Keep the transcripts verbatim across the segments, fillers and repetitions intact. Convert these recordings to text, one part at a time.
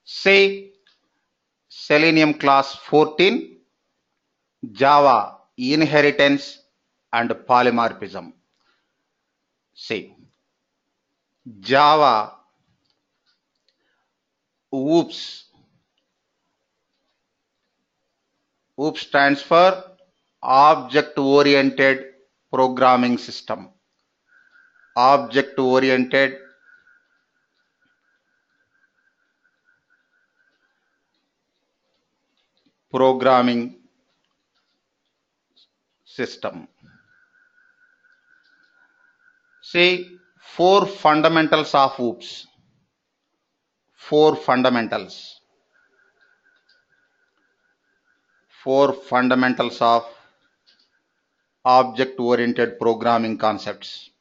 Say Selenium class fourteen, Java inheritance and polymorphism. Say Java OOPS. OOPS stands for Object Oriented Programming System. Object Oriented Programming System. See, four fundamentals of OOPS. Four fundamentals. Four fundamentals of object-oriented programming concepts.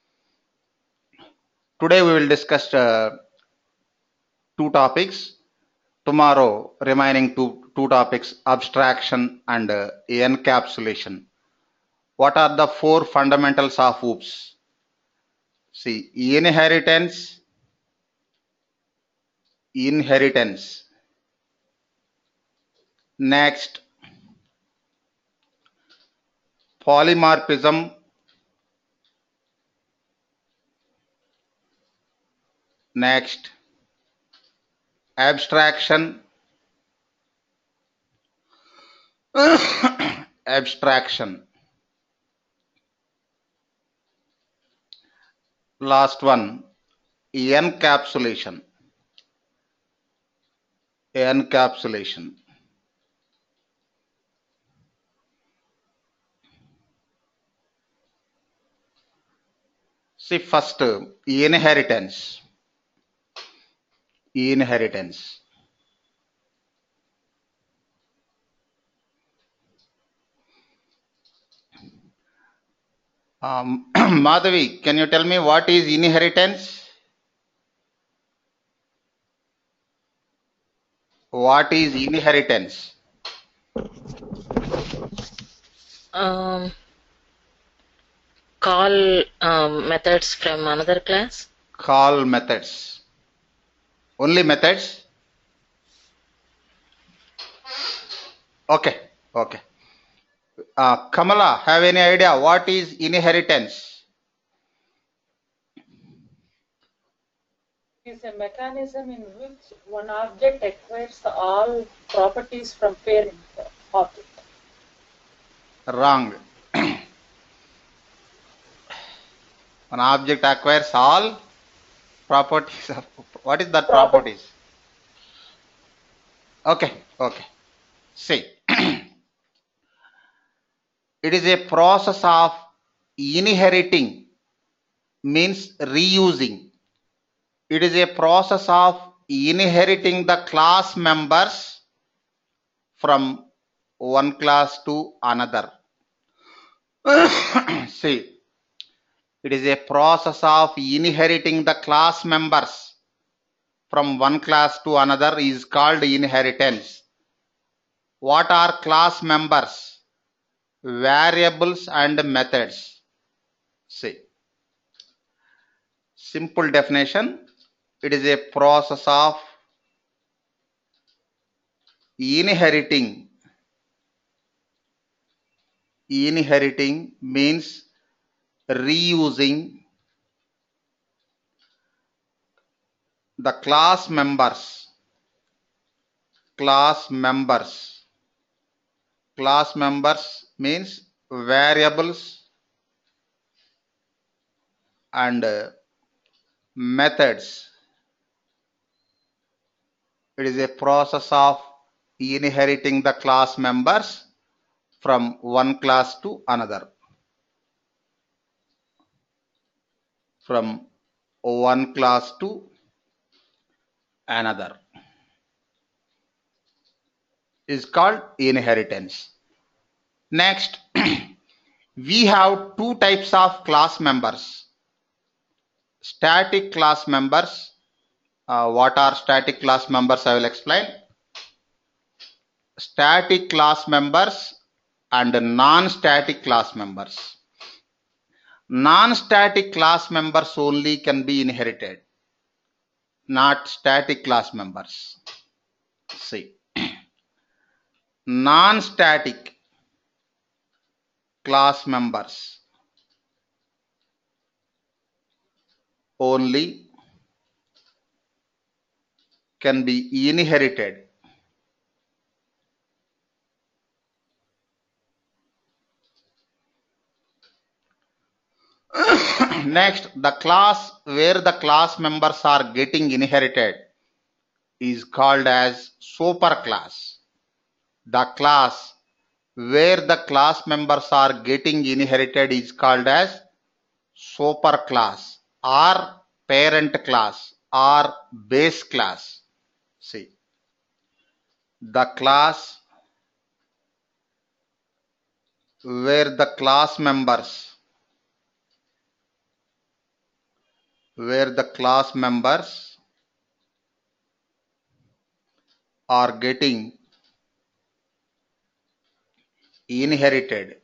Today we will discuss uh, two topics. Tomorrow, remaining two, two topics, abstraction and uh, encapsulation. What are the four fundamentals of OOPS? See, inheritance, inheritance. Next, polymorphism. Next, abstraction. Abstraction. Last one, encapsulation. Encapsulation. See, first, inheritance. Inheritance. Um, Madhavi, can you tell me what is inheritance? What is inheritance? Um, call um, methods from another class. Call methods. Only methods? Okay, okay. Uh, Kamala, have any idea what is inheritance? Is a mechanism in which one object acquires all properties from parent object. Wrong. An object acquires all properties of, what is that properties? Okay, okay. See, it is a process of inheriting, means reusing. It is a process of inheriting the class members from one class to another. See, it is a process of inheriting the class members from one class to another is called inheritance. What are class members? Variables and methods. See, simple definition. It is a process of inheriting. Inheriting means reusing the class members. Class members. Class members means variables and uh, methods. It is a process of inheriting the class members from one class to another. From one class to another is called inheritance. Next, we have two types of class members. Static class members. Uh, what are static class members? I will explain. Static class members and non-static class members. Non-static class members only can be inherited, not static class members. See, non-static class members only can be inherited. Next, the class where the class members are getting inherited is called as superclass. The class where the class members are getting inherited is called as superclass or parent class or base class. See, the class where the class members where the class members are getting inherited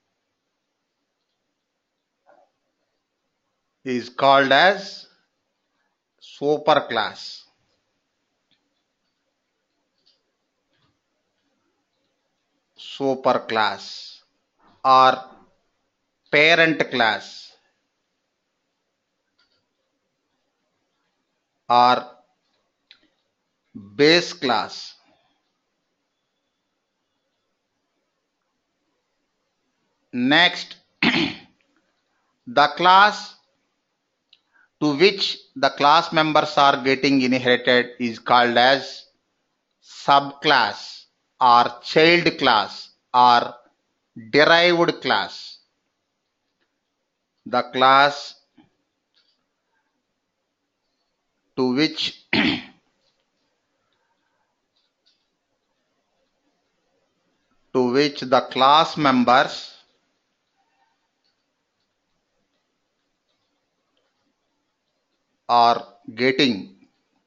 is called as superclass. Superclass or parent class or base class. Next, the class to which the class members are getting inherited is called as subclass or child class or derived class. The class to which to which the class members are getting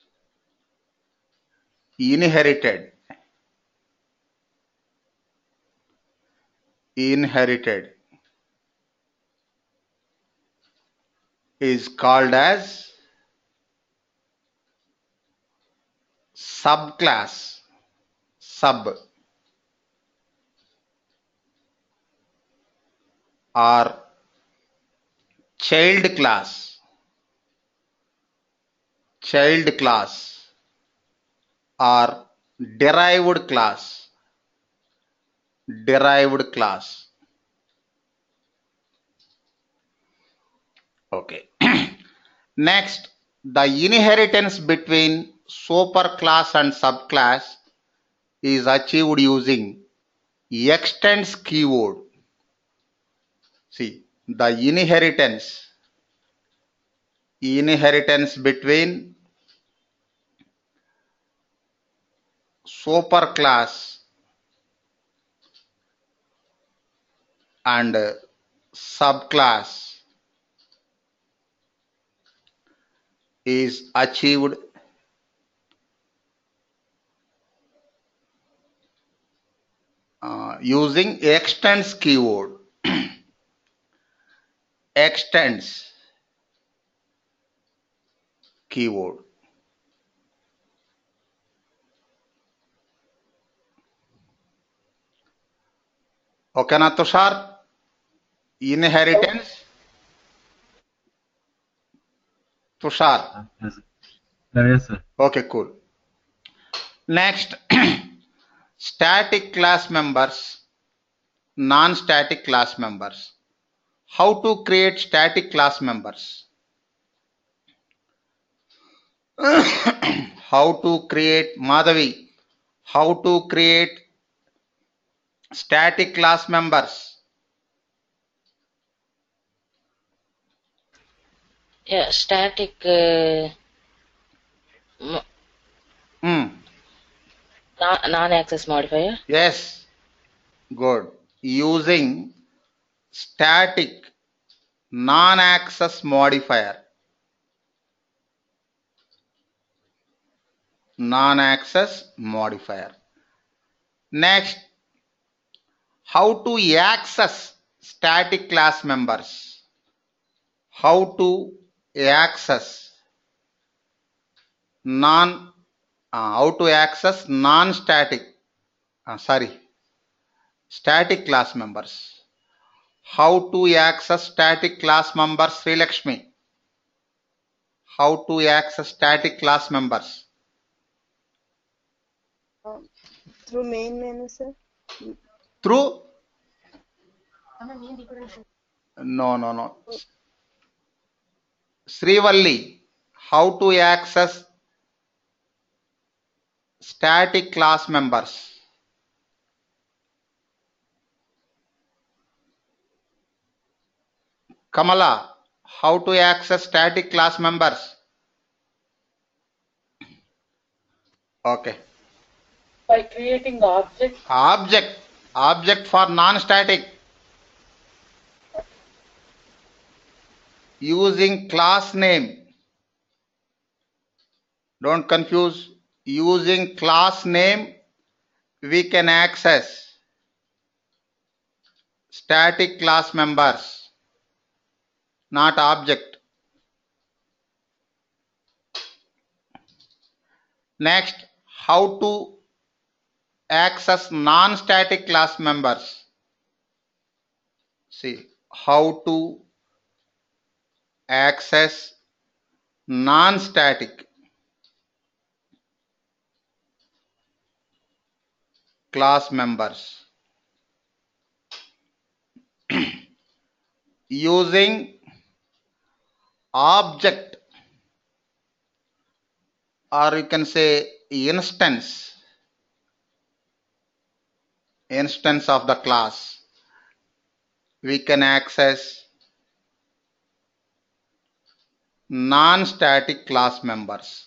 inherited inherited is called as subclass sub or child class child class or derived class derived class. Okay. Next, the inheritance between superclass and subclass is achieved using extends keyword. See, the inheritance inheritance between superclass and subclass is achieved uh, using extends keyword. Extends keyword. Okay na Tushar? Inheritance. Tushar. Yes, sir. Yes, sir. Okay, cool. Next, static class members, non-static class members. How to create static class members? How to create, Madhavi, how to create static class members? Yeah, static uh, mo- Hmm. non- non-access modifier. Yes, good. Using static non-access modifier. Non-access modifier. Next, how to access static class members. How to access non uh, how to access non-static, uh, sorry, static class members. How to access static class members, Sri Lakshmi? How to access static class members? Um, through main menu, sir. Through? No, no, no. Srivalli, how to access static class members? Kamala, how to access static class members? Okay. By creating object. Object. Object for non-static. Using class name. Don't confuse. Using class name, we can access static class members, not object. Next, how to access non-static class members. See, how to access non-static class members using object, or you can say instance, instance of the class. We can access non-static class members.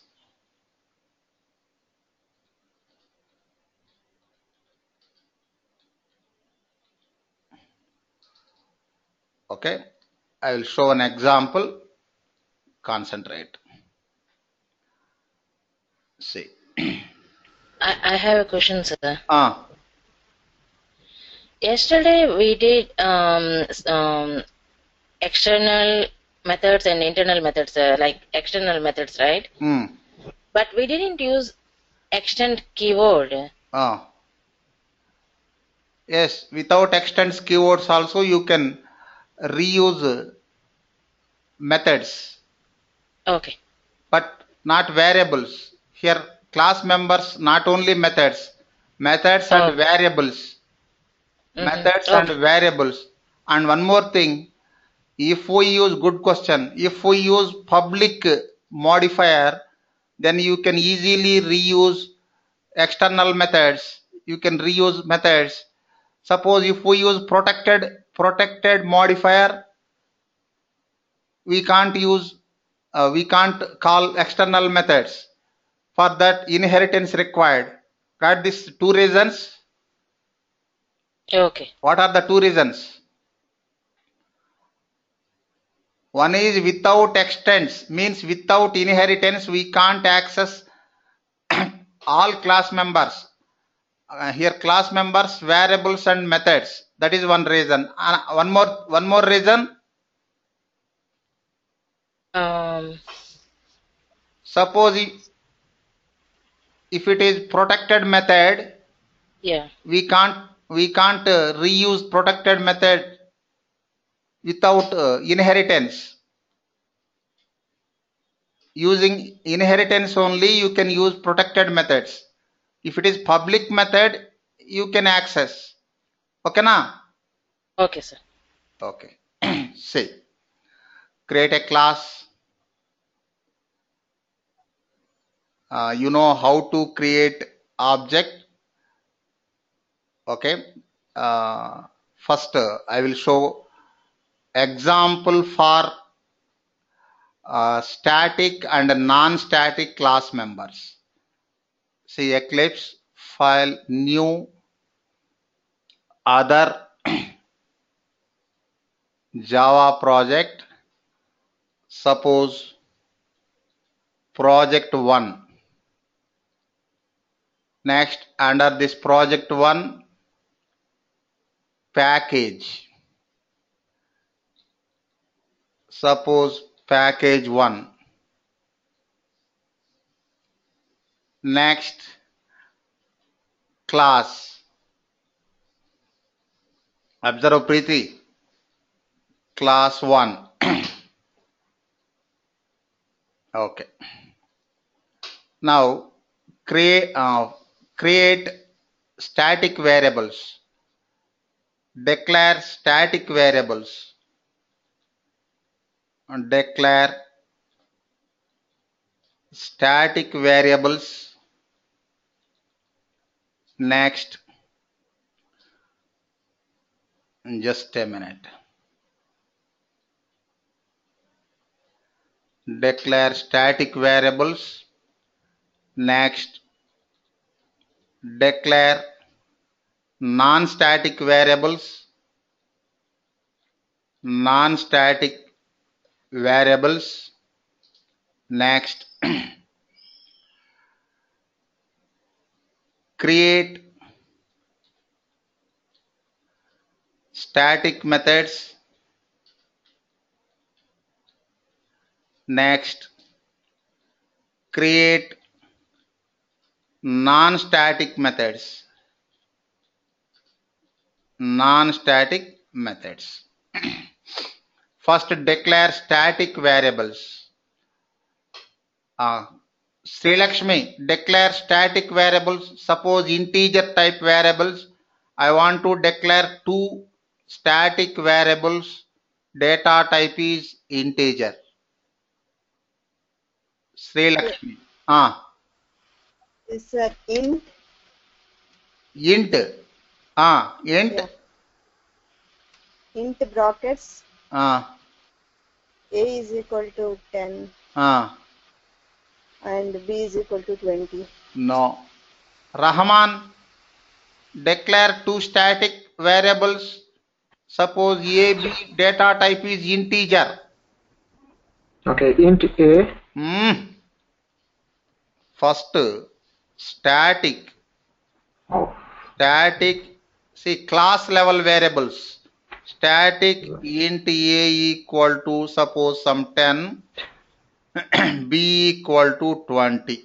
Okay, I will show an example. Concentrate. See. I, I have a question, sir. Ah. Yesterday we did um, s- um, external methods and internal methods, uh, like external methods, right? Hmm. But we didn't use extend keyword. Ah. Yes, without extends keywords also you can reuse methods, Okay. but not variables. Here class members, not only methods, methods and Oh. variables, Mhm. methods Okay. and variables. And one more thing, if we use, good question, if we use public modifier, then you can easily reuse external methods. You can reuse methods. Suppose if we use protected protected modifier, we can't use, uh, we can't call external methods. For that, inheritance required. Got these two reasons? Okay. What are the two reasons? One is without extends, means without inheritance we can't access all class members. Uh, here class members, variables and methods. That is one reason. Uh, one more one more reason. Um. Suppose if, if it is protected method, Yeah. we can't we can't uh, reuse protected method without uh, inheritance. Using inheritance only you can use protected methods. If it is public method, you can access. Okay na? Okay, sir. Okay. See, create a class. Uh, you know how to create object. Okay. Uh, first, uh, I will show example for uh, static and non-static class members. See, Eclipse, file, new, other, Java project. Suppose project one. Next, under this project one, package. Suppose package one. Next, class. Observe Preeti. Class one. Okay. Now create uh, create static variables. Declare static variables. And declare static variables. Next. Just a minute. Declare static variables. Next, declare non-static variables. Non-static variables. Next, create static methods. Next, create non-static methods. Non-static methods. First, declare static variables. Uh, Sri Lakshmi, declare static variables. Suppose integer type variables. I want to declare two static variables. Data type is integer. Sri Lakshmi. Ah. Is that int? Int. Ah. Int. Yeah. Int brackets. Ah. A is equal to ten. Ah. And B is equal to twenty. No. Rahman, declare two static variables. Suppose A, B, data type is integer. Okay, int A. Hmm. First, static. Oh. Static. See, class level variables. Static int A equal to suppose some ten. B equal to twenty.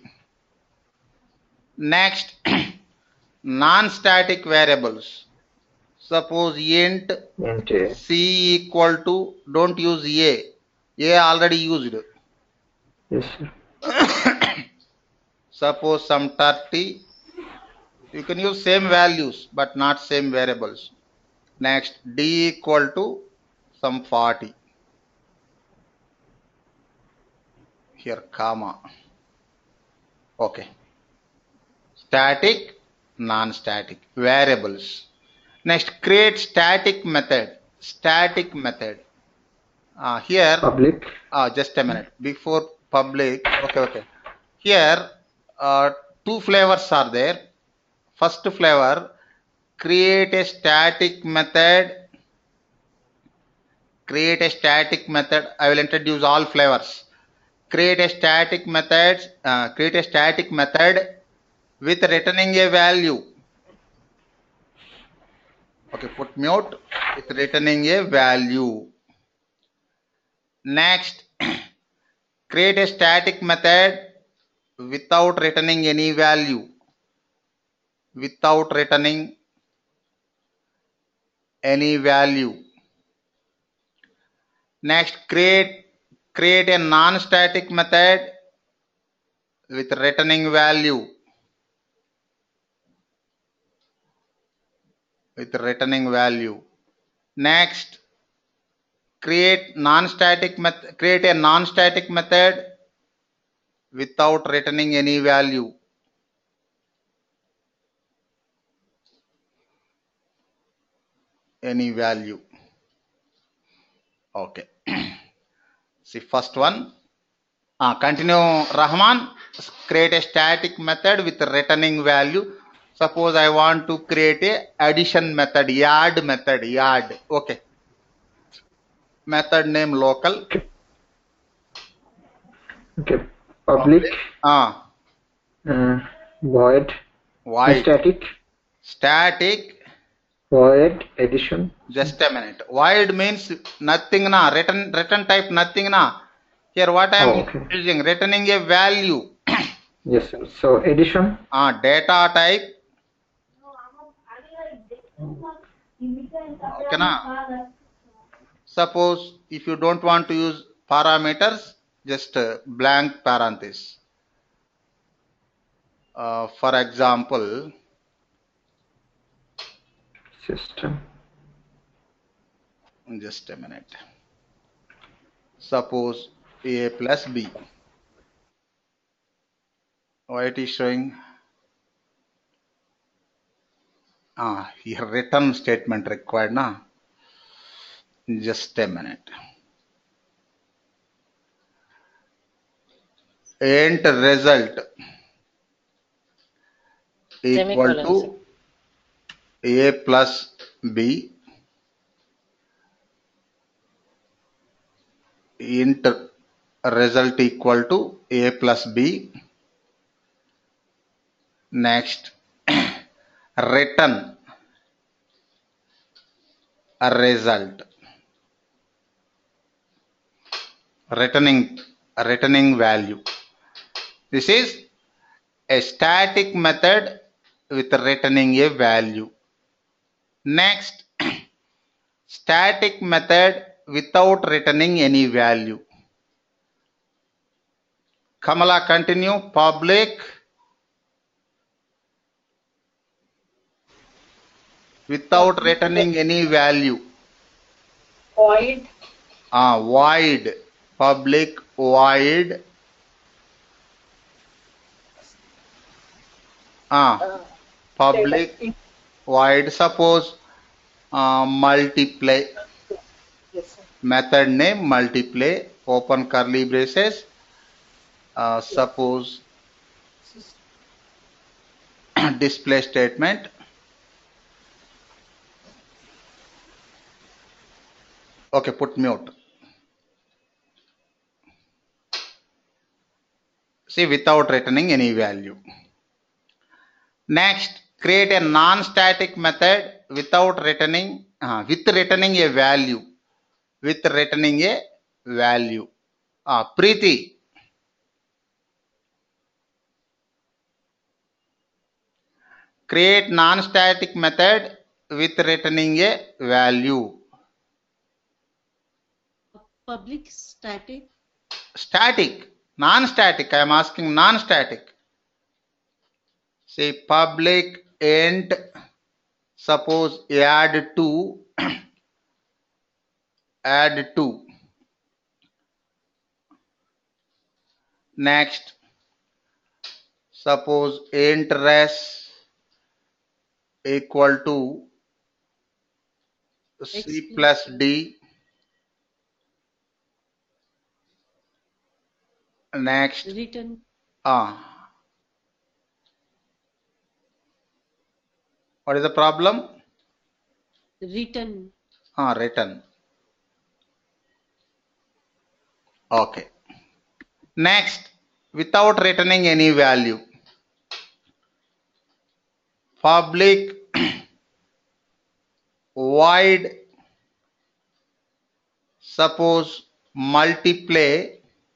Next, non-static variables. Suppose int Int A. C equal to, don't use A. A already used. Yes, sir. Suppose some thirty. You can use same values but not same variables. Next, D equal to some forty. Here, comma. Okay. Static, non-static variables. Next, create static method. Static method. Uh, here, Public. uh, just a minute. Before public, okay, okay. Here, uh, two flavors are there. First flavor, create a static method. Create a static method. I will introduce all flavors. Create a static method. Uh, create a static method with returning a value. Okay, put mute with returning a value. Next, create a static method without returning any value. Without returning any value. Next, create create a non-static method with returning value. With returning value. Next, create non-static method. Create a non-static method without returning any value. Any value. Okay. See, first one. Uh, continue, Rahman. Create a static method with returning value. Suppose I want to create a addition method, add method, add. Okay. Method name local. Okay. Okay. Public. Ah. Uh, void. Void. Static. Static. Void addition. Just a minute. Void means nothing na. Return return type nothing na. Here what I am Oh, okay. using, returning a value. Yes, sir. So addition. Uh, data type. Okay, na? Suppose if you don't want to use parameters, just uh, blank parenthesis. Uh, for example, System. just a minute. Suppose A plus B. Why it is showing? Ah, here return statement required, na? Just a minute. Int result equal to A plus B. Int result equal to A plus B. Next, return a result. Returning returning value. This is a static method with returning a value. Next, static method without returning any value. Kamala, continue. Public without returning any value. Void. Ah, void. Public void. Ah, Uh, public data. void. Suppose uh, multiply. Yes, sir. Method name multiply. Open curly braces. Uh, suppose display statement. Okay, put mute. See, without returning any value. Next, create a non-static method without returning, uh, with returning a value. With returning a value. Uh, Preeti. Create non-static method with returning a value. Public static. Static. Non-static. I am asking non-static. Say public int. Suppose add two. Add two. Next. Suppose int res equal to C plus D. Next. Return. Ah. What is the problem? Return. Ah, return. Okay. Next, without returning any value. Public void. Suppose multiply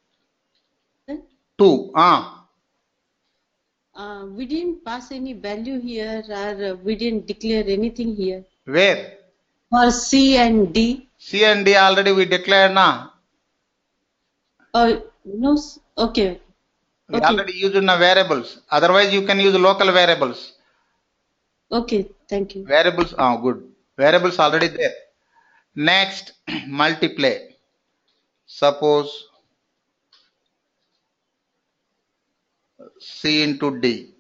two. Ah. Uh, we didn't pass any value here, or uh, we didn't declare anything here. Where? For C and D. C and D already we declared na. Oh, no. s- Okay. We Okay. already used in the variables. Otherwise, you can use local variables. Okay. Thank you. Variables, ah, good. Variables already there. Next, multiply. Suppose C into D.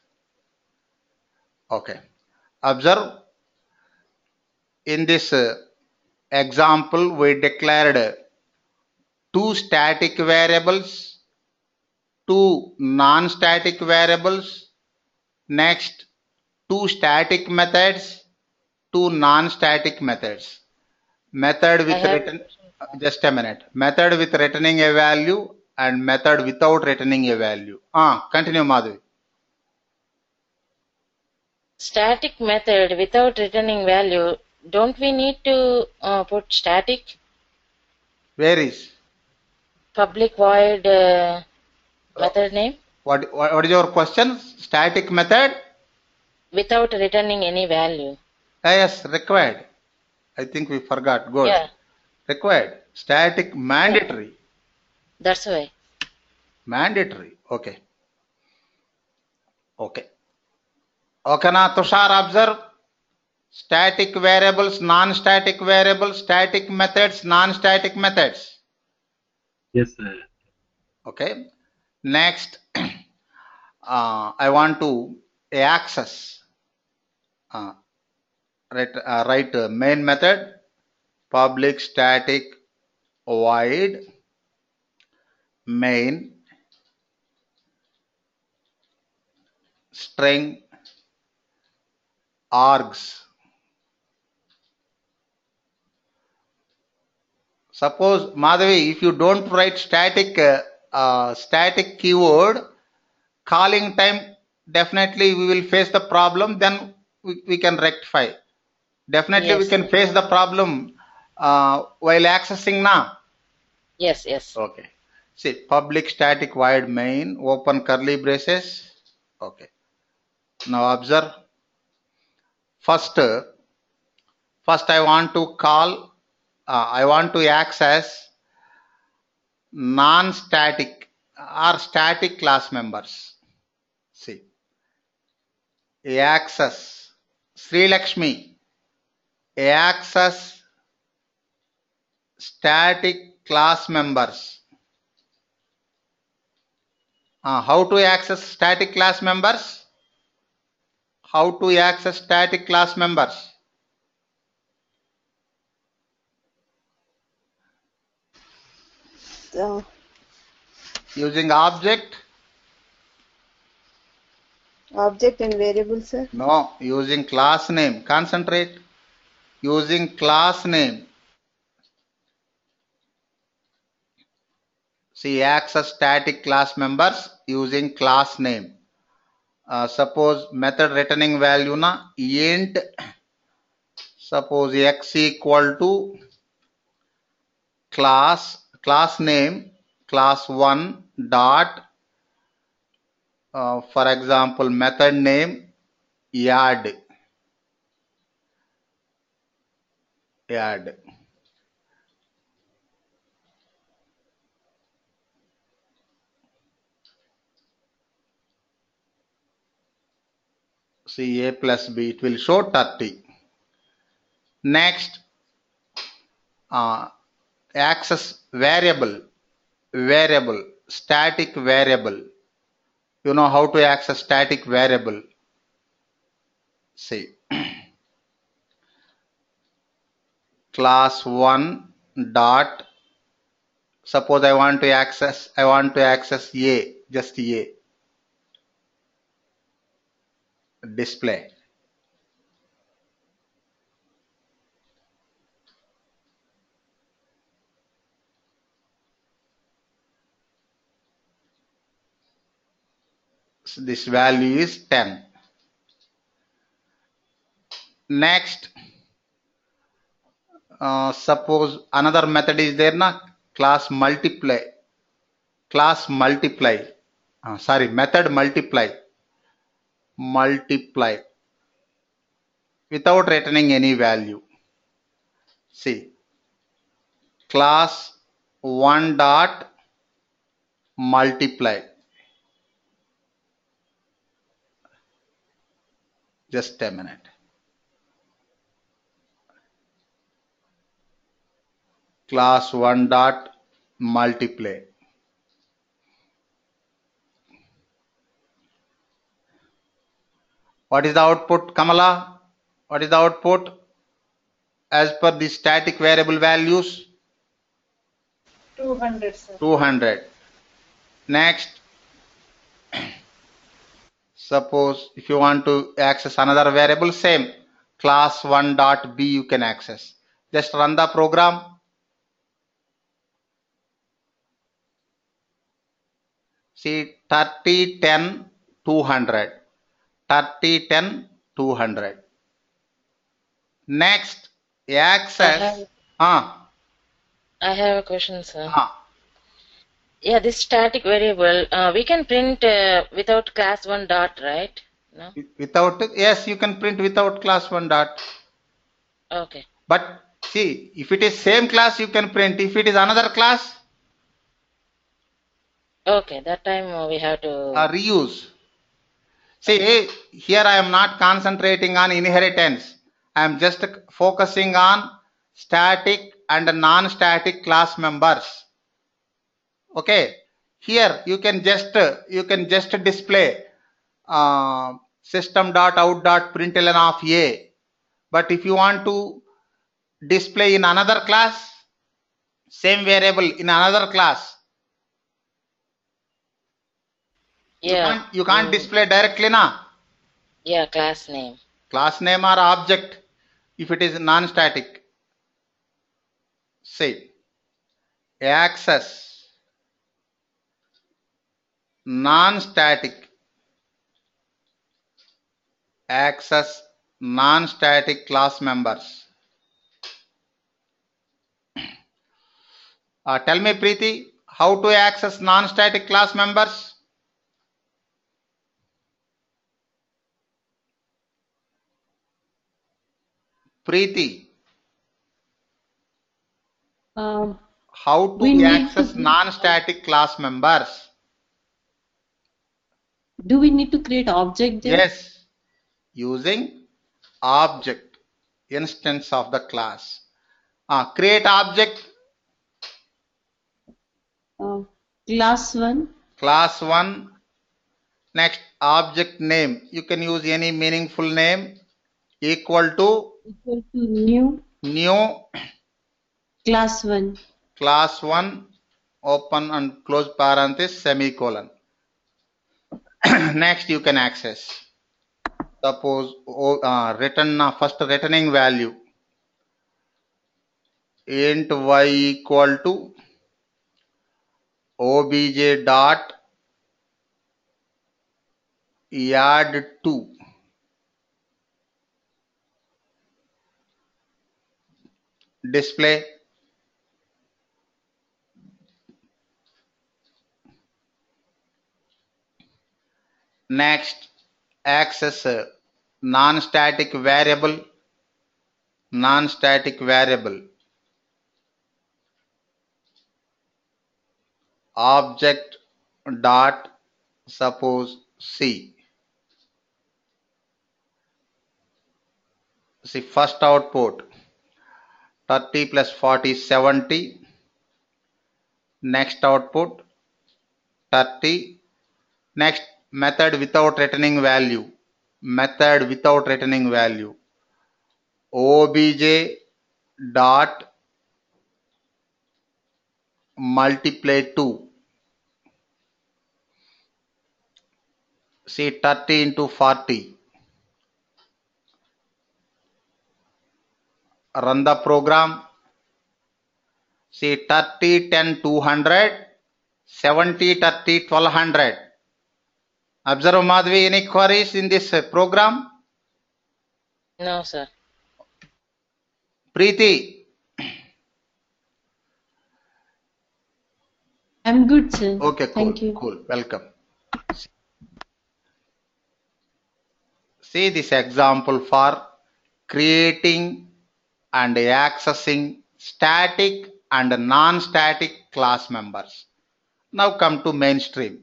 Okay. Observe. In this uh, example, we declared two static variables, two non-static variables, next two static methods, two non-static methods. Method with I have- return, just a minute. Method with returning a value and method without returning a value. Ah, continue, Madhavi. Static method without returning value. Don't we need to uh, put static? Where is? Public void uh, method name? What, what, what is your question? Static method? Without returning any value. Ah, yes, required. I think we forgot. Good. Yeah, Required. Static mandatory. that's why. Mandatory. Okay. Okay. Okay, now Tushar, observe. Static variables, non-static variables, static methods, non-static methods. Yes, sir. Okay. Next, uh, I want to access. Uh, write, uh, write uh, main method, public static void main string args. Suppose, Madhavi, if you don't write static uh, uh, static keyword, calling time, definitely we will face the problem, then we, we can rectify. Definitely Yes. we can face the problem uh, while accessing now. Yes, yes. Okay. See, public static void main, open curly braces. Okay. Now observe. First, uh, first I want to call, uh, I want to access non-static or static class members. See, access Sri Lakshmi, access static class members. Uh, how to access static class members? How to access static class members? So, Using object? object and variable, sir. No, using class name. Concentrate. Using class name. See, access static class members using class name. Uh, suppose method returning value na int, suppose x equal to class, class name, class one dot, uh, for example, method name add, add. See, a plus b, it will show thirty. Next, uh, access variable, variable, static variable. You know how to access static variable. See, class one dot, suppose I want to access, I want to access a, just a, display. So this value is ten. Next, uh, suppose another method is there na, class multiply, class multiply, uh, sorry, method multiply, multiply without returning any value. See, class one dot multiply. Just a minute. Class one dot multiply. What is the output, Kamala? What is the output as per the static variable values? two hundred, sir. two hundred. Next, suppose if you want to access another variable, same, class one dot b you can access. Just run the program. See, thirty, ten, two hundred. thirty, ten, two hundred. Next, I, access. have, Ah, I have a question, sir. ah. Yeah, this static variable, uh, we can print uh, without class one dot, right? No? Without, yes, you can print without class one dot. Okay. But see, if it is same class, you can print. If it is another class, Okay, that time uh, we have to. uh, reuse. See, here I am not concentrating on inheritance. I am just focusing on static and non-static class members. Okay. Here you can just you can just display uh, system dot out dot println of A. But if you want to display in another class, same variable in another class, you Yeah. can't you can't mm, display directly na. Yeah, class name. Class name or object if it is non-static. Say access non-static access non-static class members. Uh, tell me, Preeti, how to access non-static class members? Preeti, Um, how we to need access to, non-static class members? do we need to create object there? Yes, using object instance of the class. Uh, create object Uh, class one. class one. Next object name. You can use any meaningful name equal to Equal to new new class one. class one open and close parenthesis semicolon. Next you can access. Suppose oh, uh, return uh, first returning value int y equal to obj dot add two. Display next access uh, non-static variable non-static variable object dot suppose c. See first output thirty plus forty seventy. Next output thirty. Next method without returning value method without returning value obj dot multiply two. See thirty into forty. Run the program. See thirty, ten, two hundred, seventy, thirty, twelve hundred. Observe Madhvi, any queries in this uh, program? No, sir. Preeti, I'm good, sir. okay, cool, Thank you. cool, welcome. See this example for creating and accessing static and non-static class members. Now come to mainstream.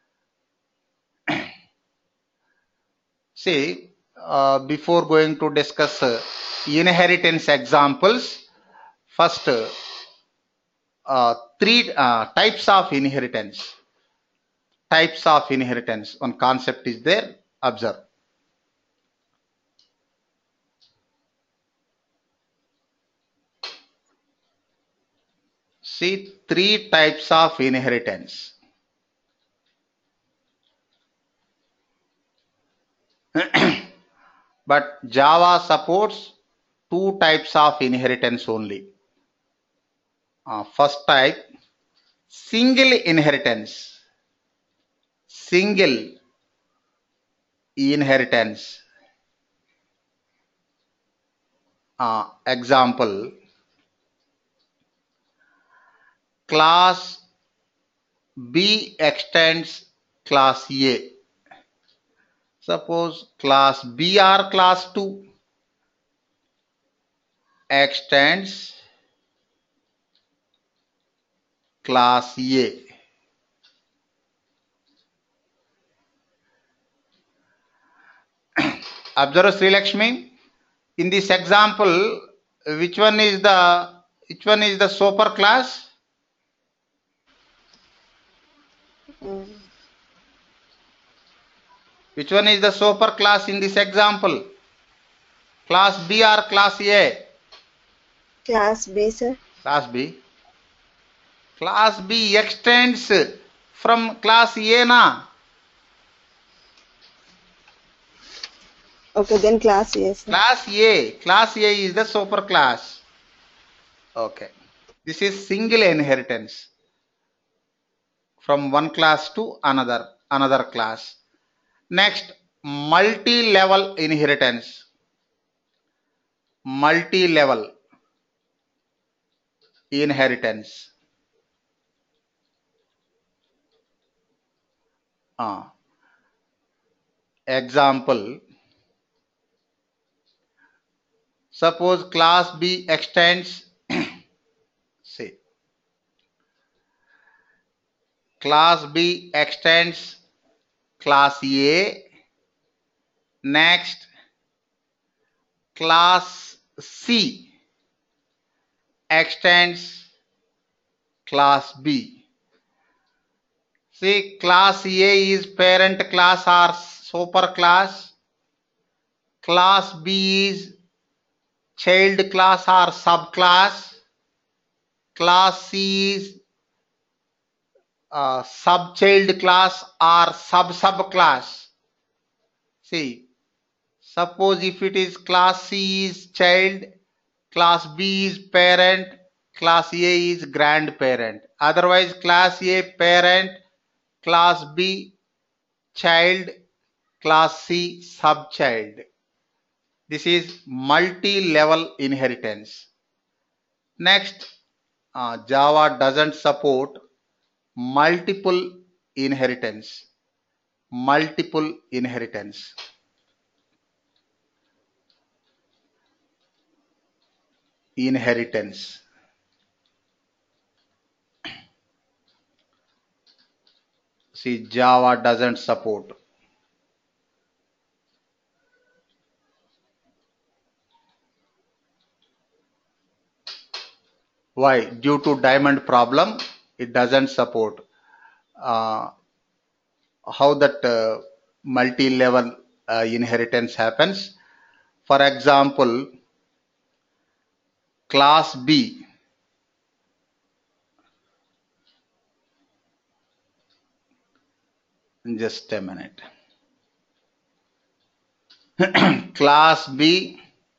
See, uh, before going to discuss uh, inheritance examples, first uh, uh, three uh, types of inheritance. Types of inheritance. One concept is there. Observe. See three types of inheritance. But Java supports two types of inheritance only. Uh, first type, single inheritance. Single inheritance. Uh, example, class B extends class A. Suppose class B or class two extends class A. Observe Sri Lakshmi. In this example, which one is the which one is the super class? Mm. Which one is the super class in this example? Class B or class A? Class B, sir. Class B. Class B extends from class A na? Okay, then class A, sir. Class A. Class A is the super class. Okay. This is single inheritance from one class to another another class. Next, multi-level inheritance. Multi-level inheritance. Uh, example, suppose class B extends, say, class B extends class A. Next, class C extends class B. See, class A is parent class or super class. Class B is child class or subclass. Class C is uh, subchild class or sub-subclass. See, suppose if it is class C is child, class B is parent, class A is grandparent. Otherwise, class A parent, class B child, class C subchild. This is multi-level inheritance. Next, uh, Java doesn't support multiple inheritance. Multiple inheritance. Inheritance. See, Java doesn't support. Why? Due to diamond problem, it doesn't support. Uh, how that uh, multi-level uh, inheritance happens? For example, class B. Just a minute. Class B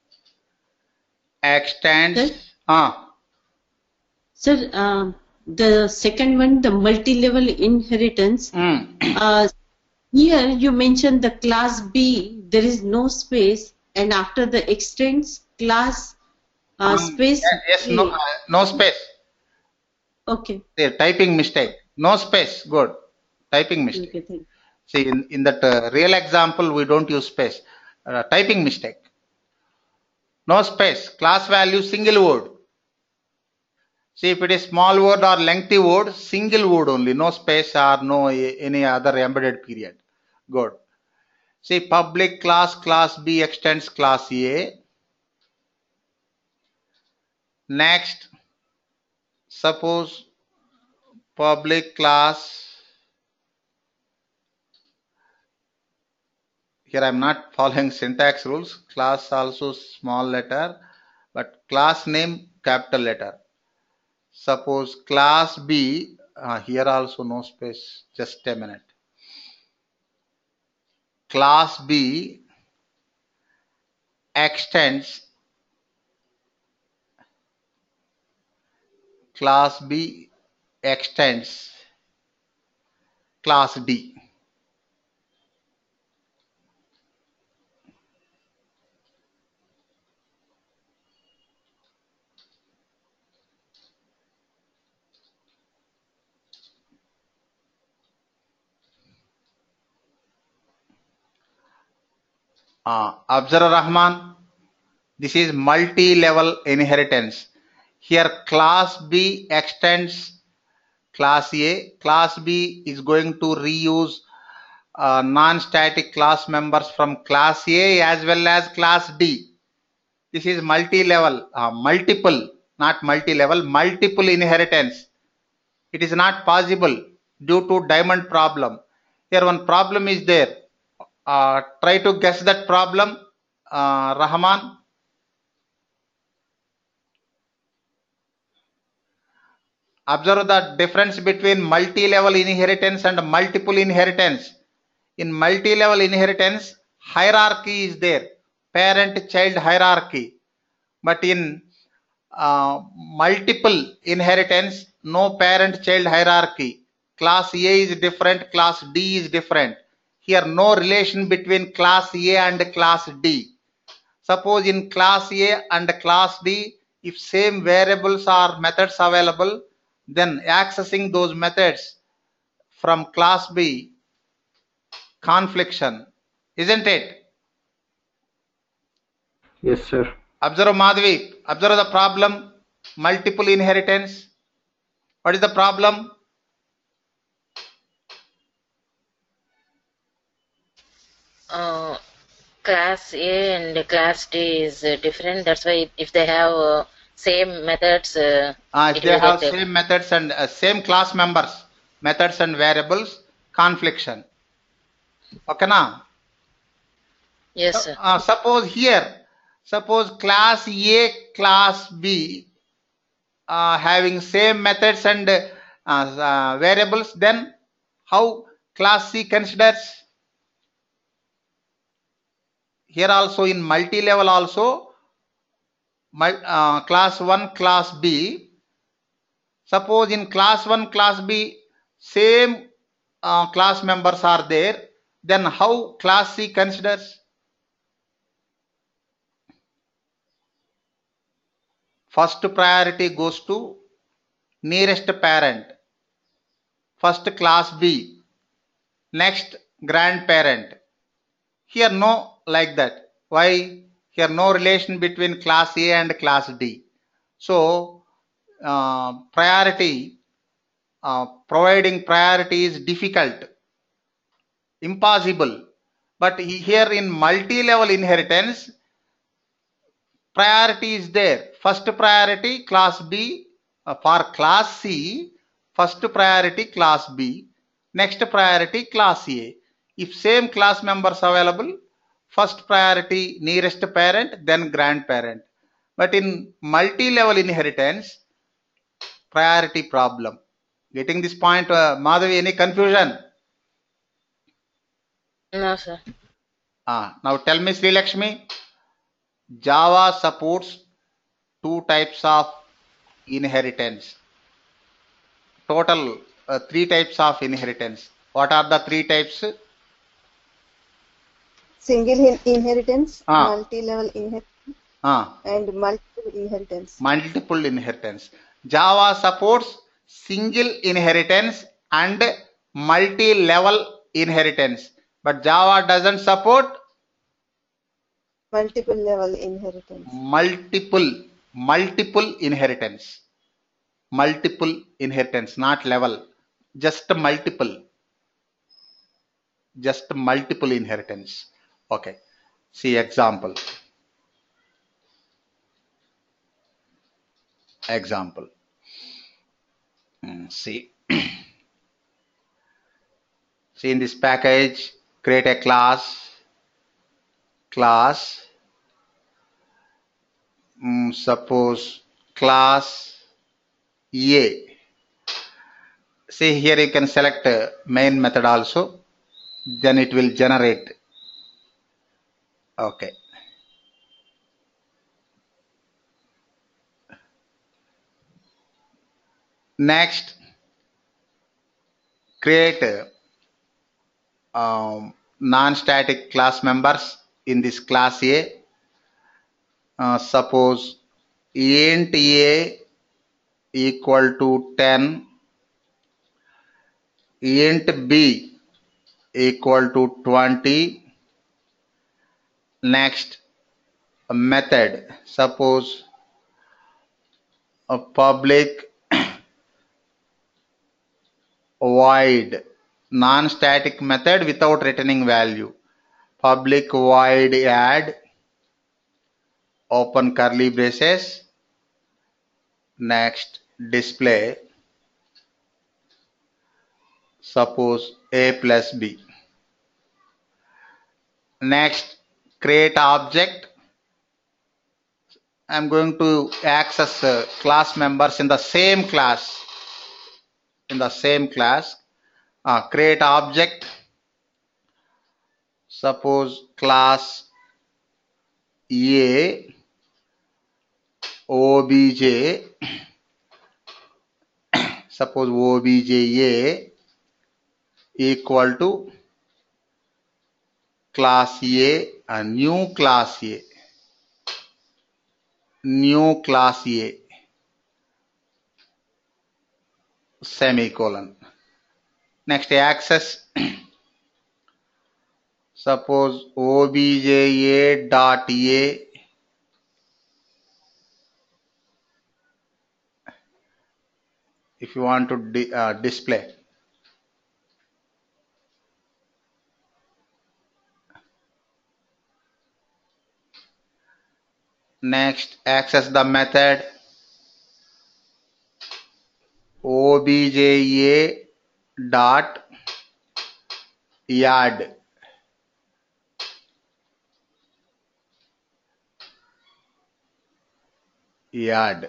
extends. Sir? Ah, Sir, uh, the second one, the multi-level inheritance. mm. Uh, here you mentioned the class B, there is no space, and after the extends class uh, Mm, space. yes, no, uh, no space. Okay. There, typing mistake. No space. Good. Typing mistake. Okay, thank you. See, in, in that uh, real example, we don't use space. Uh, typing mistake. No space. Class value single word. See, if it is small word or lengthy word, single word only. No space or no a- any other embedded period. Good. See, public class, class B extends class A. Next, suppose public class. Here I am not following syntax rules. Class also small letter, but class name capital letter. Suppose class B, uh, here also no space. Just a minute. Class B extends class B extends class D. Uh, observe Rahman. This is multi-level inheritance. Here class B extends class A. Class B is going to reuse uh, non-static class members from class A as well as class D. This is multi-level, uh, multiple, not multi-level, multiple inheritance. It is not possible due to diamond problem. Here one problem is there. Uh, try to guess that problem, uh, Rahman. Observe the difference between multi-level inheritance and multiple inheritance. In multi-level inheritance, hierarchy is there, parent-child hierarchy. But in uh, multiple inheritance, no parent-child hierarchy. Class A is different, class D is different. Here no relation between class A and class D. Suppose in class A and class D, if same variables or methods available, then accessing those methods from class B, confliction, isn't it? Yes, sir. Observe Madhavi, observe the problem, multiple inheritance. What is the problem? Uh, class A and class D is uh, different. That's why if they have uh, same methods, uh, Uh, if it they will have get them. same methods and uh, same class members, methods and variables, confliction. Okay, now? Yes, sir. Uh, suppose here, suppose class A, class B uh, having same methods and uh, uh, variables, then how class C considers? Here also in multi-level also, uh, class one, class B. Suppose in class one, class B, same uh, class members are there, then how class C considers? First priority goes to nearest parent. First class B. Next grandparent. Here no like that. Why? Here no relation between class A and class D. So uh, priority, uh, providing priority is difficult, impossible. But here in multi-level inheritance, priority is there. First priority class B, uh, for class C, first priority class B, next priority class A. If same class members available, first priority nearest parent, then grandparent. But in multi-level inheritance, priority problem. Getting this point, uh, Madhavi, any confusion? No, sir. Ah, now tell me, Sri Lakshmi, Java supports two types of inheritance. Total uh, three types of inheritance. What are the three types? Single in- inheritance, Ah. multi-level inheritance, Ah, and multiple inheritance. multiple inheritance. Java supports single inheritance and multi-level inheritance. But Java doesn't support Multiple level inheritance. multiple, multiple inheritance. Multiple inheritance, not level. Just multiple. Just multiple inheritance. Okay. See example. Example. Hmm, see. See in this package, create a class. Class. Mm, suppose class A. See here you can select uh, main method also. Then it will generate. Okay. Next, create um, non-static class members in this class A. Uh, suppose int A equal to ten, int B equal to twenty, Next, a method. Suppose a public void non-static method without returning value. Public void add, open curly braces. Next, display. Suppose A plus B. Next, create object. I'm going to access uh, class members in the same class. In the same class, uh, create object. Suppose class A obj. Suppose obj A equal to class A, a new class A. New class A, semicolon. Next, access. Suppose obj A dot A if you want to di uh, display. Next, access the method obj A dot add. Add.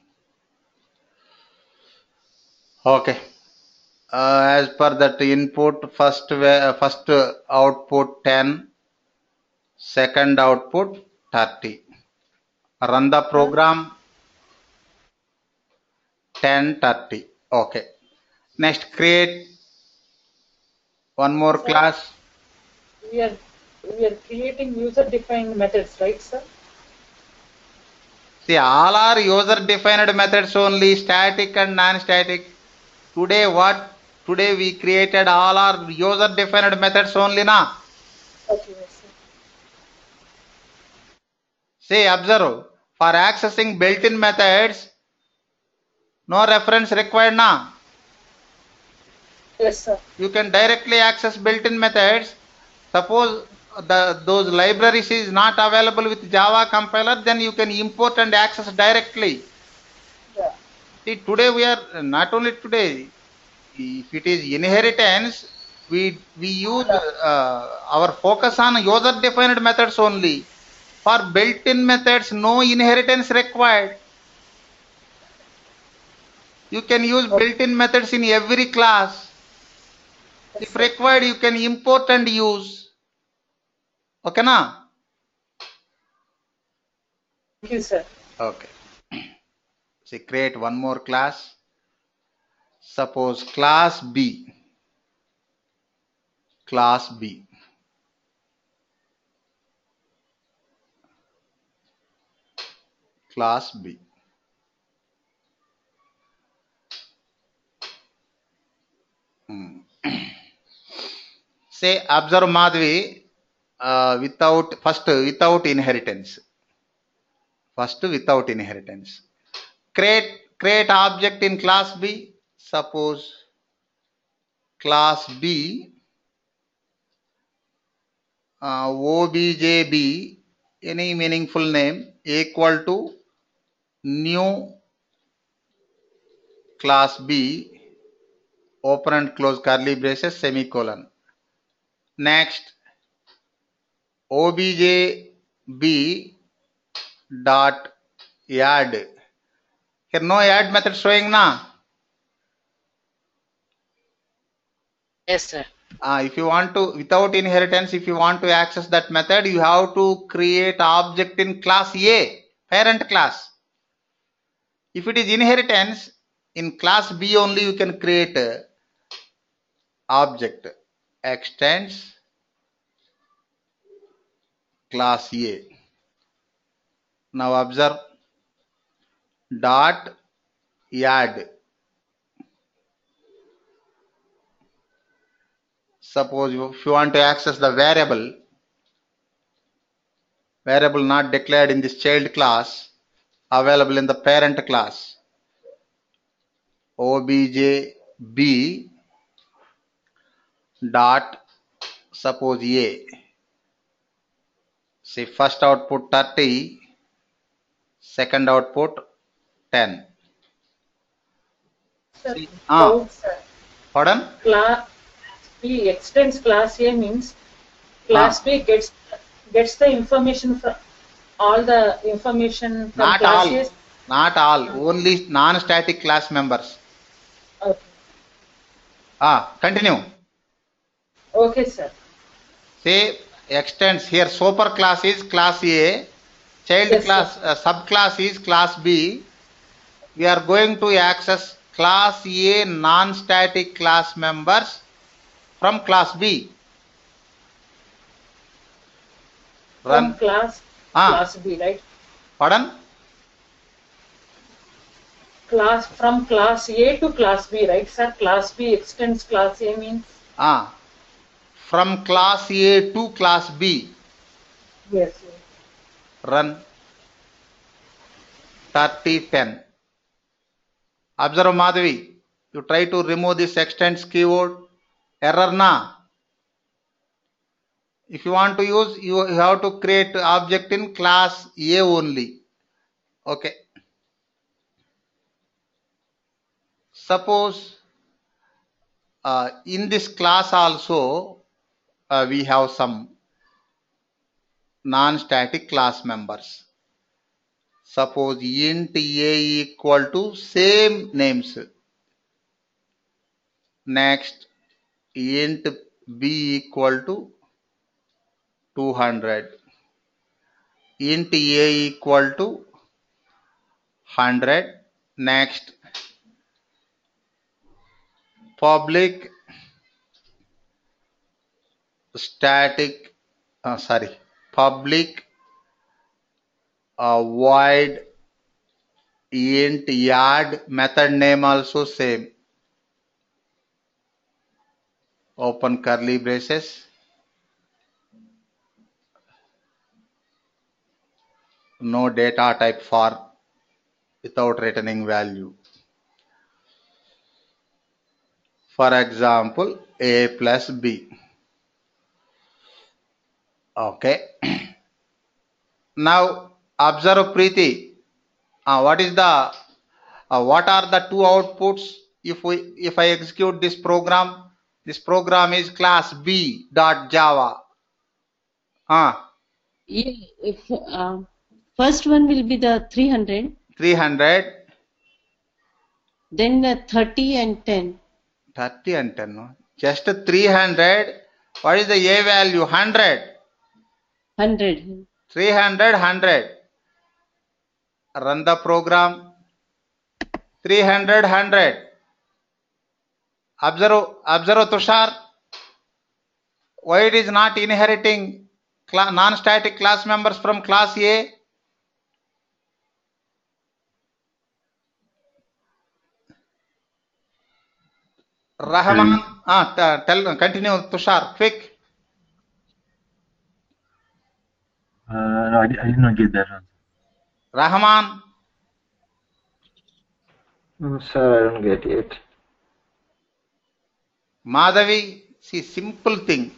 Okay. Uh, as per that input, first way, first output ten, second output thirty. Run the program. ten thirty. Okay. Next, create one more Sir, class. we are we are creating user-defined methods, right, sir? See, all are user-defined methods only, static and non-static. Today, what? Today we created all are user-defined methods only, na? Okay, yes, sir. See, observe. For accessing built-in methods, no reference required, na? Yes, sir. You can directly access built-in methods. Suppose the those libraries is not available with Java compiler, then you can import and access directly. Yeah. See, today we are not only today. If it is inheritance, we we use uh, our focus on user-defined methods only. For built-in methods, no inheritance required. You can use built-in methods in every class. Yes, If sir. required, you can import and use. Okay, na? Thank you, sir. Okay. See, create one more class. Suppose class B. Class B. Class B. Hmm. Say, observe Madhvi, uh, without, first without inheritance. First without inheritance. Create, create object in class B. Suppose class B, uh, objb, any meaningful name, equal to new class B, open and close curly braces, semicolon. Next, objb dot add. Here no add method showing, na? Yes, sir. Uh, if you want to, without inheritance, if you want to access that method, you have to create object in class A, parent class. If it is inheritance, in class B only you can create a object. Extends class A. Now observe dot add. Suppose if you want to access the variable, variable not declared in this child class, available in the parent class. Obj b dot suppose a. See, first output thirty, second output ten. Sir, See, ah, doubt, sir. pardon? Class B extends class A means class Ah. B gets gets the information from all the information from Not class all, A. not all, only non-static class members. Okay. Ah, continue. Okay, sir. Say extends here. Super class is class A, child Yes, class uh, subclass is class B. We are going to access class A non-static class members from class B. Run. From class Ah, class B, right? pardon? Class from class A to class B, right, sir? Class B extends class A means Ah, from class A to class B. yes. yes. Run. thirty, ten. Observe Madhavi. You try to remove this extends keyword. Error na. If you want to use, you have to create object in class A only. Okay. Suppose uh, in this class also uh, we have some non-static class members. Suppose int a equal to same names. Next, int b equal to two hundred. Int a equal to one hundred. Next, public static, uh, sorry, public uh, void int add, method name also same. Open curly braces. No data type for without returning value. For example, a plus b. Okay. Now observe Preeti. Uh, what is the uh, what are the two outputs if we if I execute this program? This program is class B dot Java. Ah, Yeah, if, uh, first one will be the three hundred, three hundred, then the thirty and ten. thirty and ten. No? Just three hundred. What is the A value? one hundred. one hundred. three hundred, one hundred. Run the program. three hundred, one hundred. Observe, observe Tushar. Why it is not inheriting non-static class members from class A? Rahman, ah, tell, continue Tushar, quick. Uh, no, I, I did not get that answer. Rahman. Mm, sir, I don't get it. Madhavi, see, simple thing.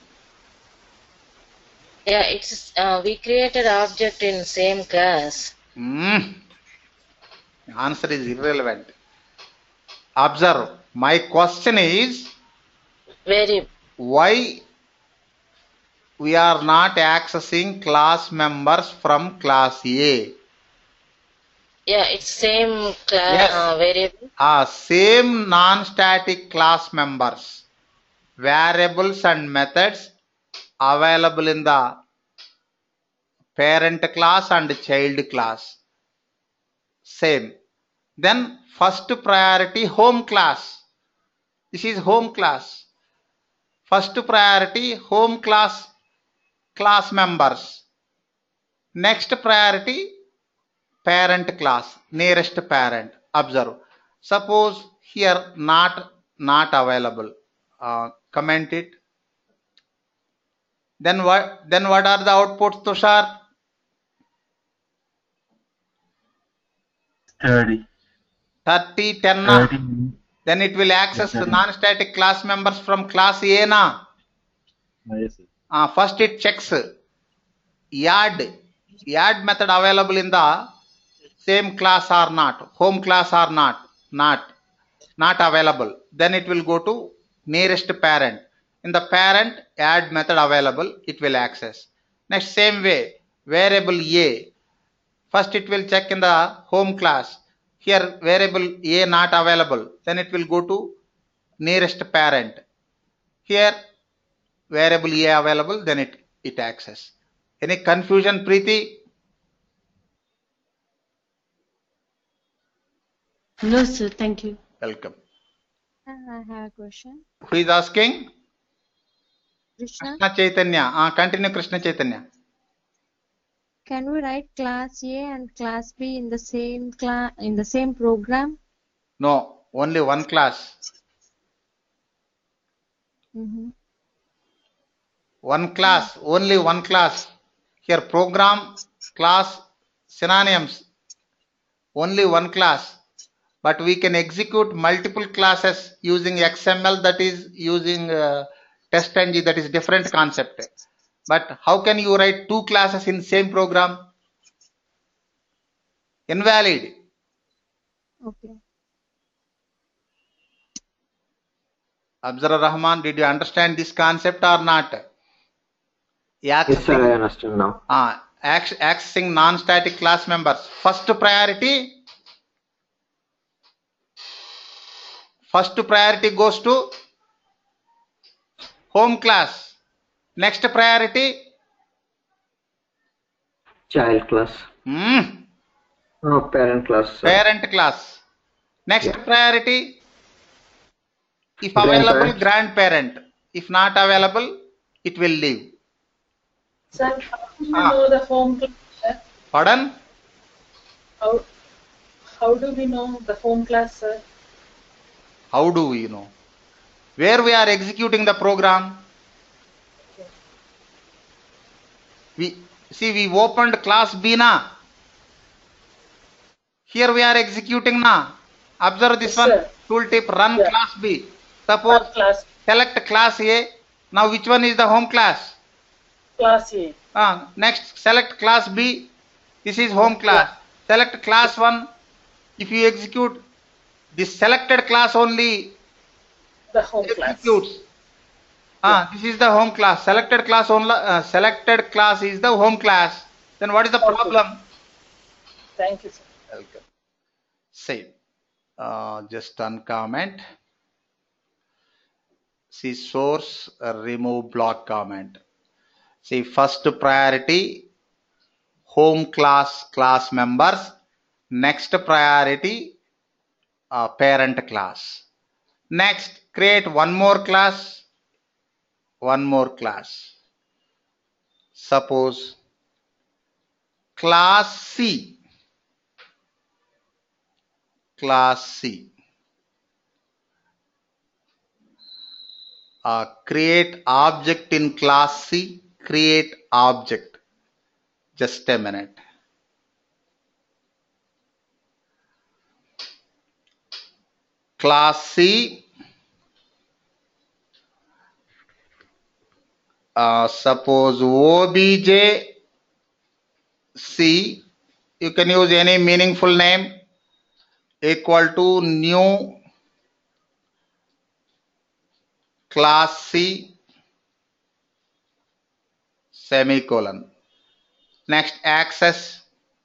Yeah, it's uh, we created object in same class. Mm. Answer is irrelevant. Observe. My question is, Very why we are not accessing class members from class A? yeah, it's same class Yes. uh, variable. Ah, same non-static class members, variables and methods available in the parent class and child class. Same. Then first priority home class. This is home class. First priority home class class members. Next priority parent class, nearest parent. Observe. Suppose here not not available. Uh, comment it. Then what? Then what are the outputs, Tushar? thirty. thirty, ten na. thirty. Then it will access Yes, sir. non-static class members from class A na. Ah, yes, sir. Uh, first it checks add, add method available in the same class or not, home class or not, not, not available. Then it will go to nearest parent. In the parent, add method available, it will access. Next, same way, variable A. First it will check in the home class. Here variable A not available. Then it will go to nearest parent. Here variable A available, then it, it access. Any confusion, Preeti? No, sir. Thank you. Welcome. I have a question. Who is asking? Krishna, Krishna Chaitanya. Uh, continue Krishna Chaitanya. can we write class A and class B in the same class in the same program? No, only one class. Mm-hmm. One class, only one class. Here program, class, synonyms. Only one class. But we can execute multiple classes using X M L, that is using uh, TestNG, that is different concept. But how can you write two classes in same program? Invalid. Okay. Abzar Rahman, did you understand this concept or not? Yes, sir, I understand now. Uh, accessing non-static class members. First priority, first priority goes to home class. Next priority, Child class. hmm, No, parent class, sir. parent class. Next Yeah. priority, if available, Grandparent. grandparent. If not available, it will leave. Sir, how do we Ah. know the home class? Sir? Pardon? How, how do we know the home class, sir? How do we know? Where we are executing the program? We see, we opened class B na. Here we are executing na. Observe this Yes, one. sir. Tooltip run Yeah. class B. Suppose What class? select class A. Now which one is the home class? Class A. Ah, next select class B. This is home class. Select class one. If you execute this selected class only The home class. executes. Ah, this is the home class. Selected class only. Uh, selected class is the home class. Then what is the Okay. problem? Thank you, sir. Welcome. Save. Uh, just uncomment. See source, uh, remove block comment. See first priority, home class class members. Next priority, uh, parent class. Next, create one more class. One more class. Suppose class C. Class C. Uh, create object in class C. Create object. Just a minute. Class C. Uh, suppose obj C. You can use any meaningful name. Equal to new class C semicolon. Next access,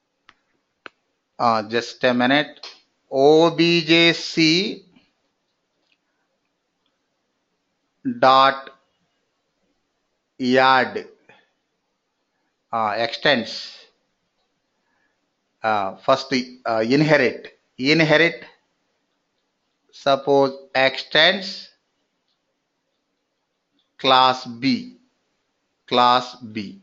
uh, just a minute, obj C dot add uh, extends, uh, first uh, inherit inherit suppose extends class B, class B.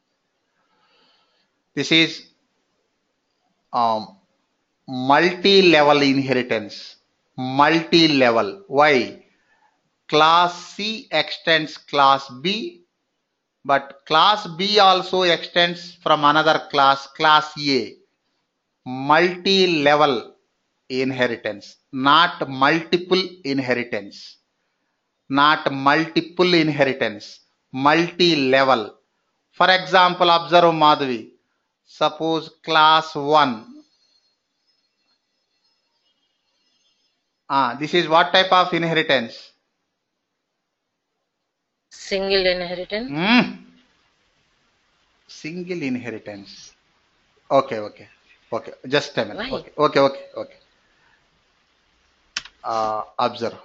This is um, multi-level inheritance, multi-level. Why? Class C extends class B, but class B also extends from another class, class A. multi-level inheritance, not multiple inheritance. Not multiple inheritance, multi-level. For example, observe Madhavi. Suppose class one. Ah, this is what type of inheritance? Single inheritance. Hmm. Single inheritance. Okay, okay, okay. Just a minute. Why? Okay, okay, okay, okay. Uh, observe.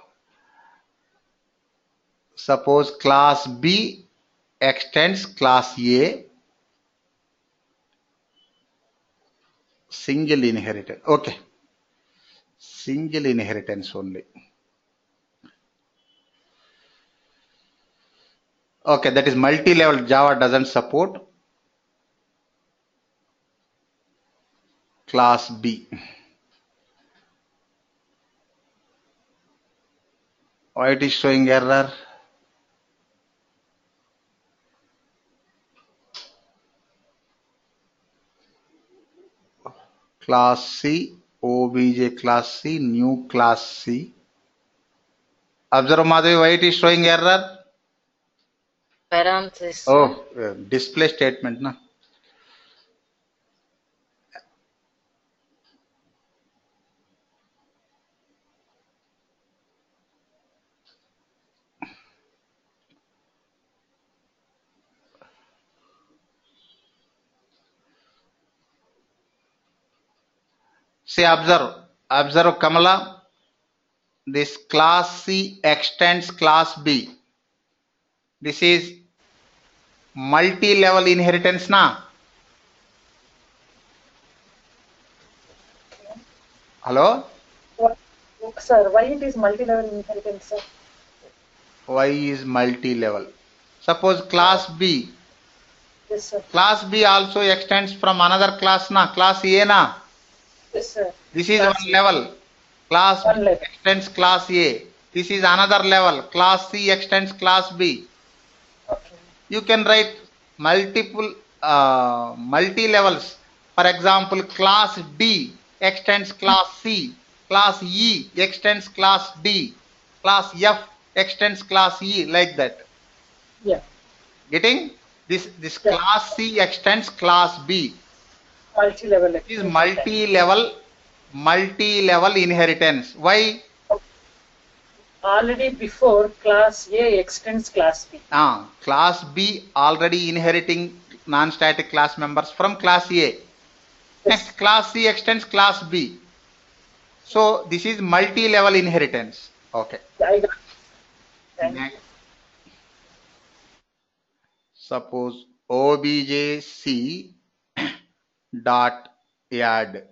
Suppose class B extends class A. Single inheritance. Okay. Single inheritance only. Okay, that is multi-level. Java doesn't support class B. Why it is showing error? Class C, obj class C, new class C. Observe Madhavi, why it is showing error? Parenthesis. Oh, uh, display statement, na? See, observe, observe Kamala. This class C extends class B. This is multi-level inheritance, na? Hello? What, sir, why it is multi-level inheritance, sir? Why is multi-level? Suppose class B. Yes, sir. Class B also extends from another class, na? Class A, na? Yes, sir. This is Class one level. Class One B level. extends class A. This is another level. Class C extends class B. Okay. You can write multiple uh, multi levels. For example, class D extends class C. Class E extends class D. Class F extends class E, like that. Yeah. Getting this? This Yeah. class C extends class B. Multi-level. It is multi-level, multi-level inheritance. Why? Already before class A extends class B. Ah, class B already inheriting non-static class members from class A. Next, class C extends class B. So this is multi-level inheritance. Okay. I got it. Thank you. Next. Suppose obj C dot add.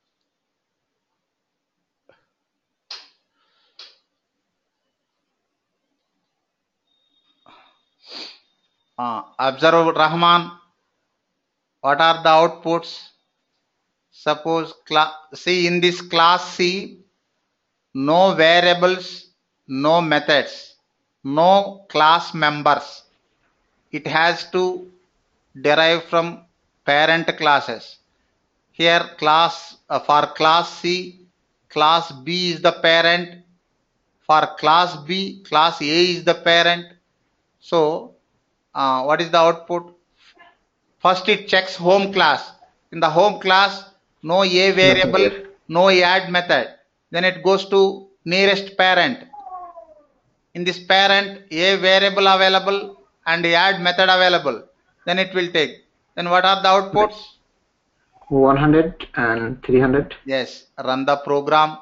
Uh, observe Rahman. What are the outputs? Suppose see in this class C, no variables, no methods, no class members. It has to derive from parent classes. Here class uh, for class C, class B is the parent. For class B, class A is the parent. So uh, what is the output? First it checks home class. In the home class, no A variable, no add method. Then it goes to nearest parent. In this parent, A variable available and add method available. Then it will take. Then what are the outputs? one hundred and three hundred. Yes, run the program.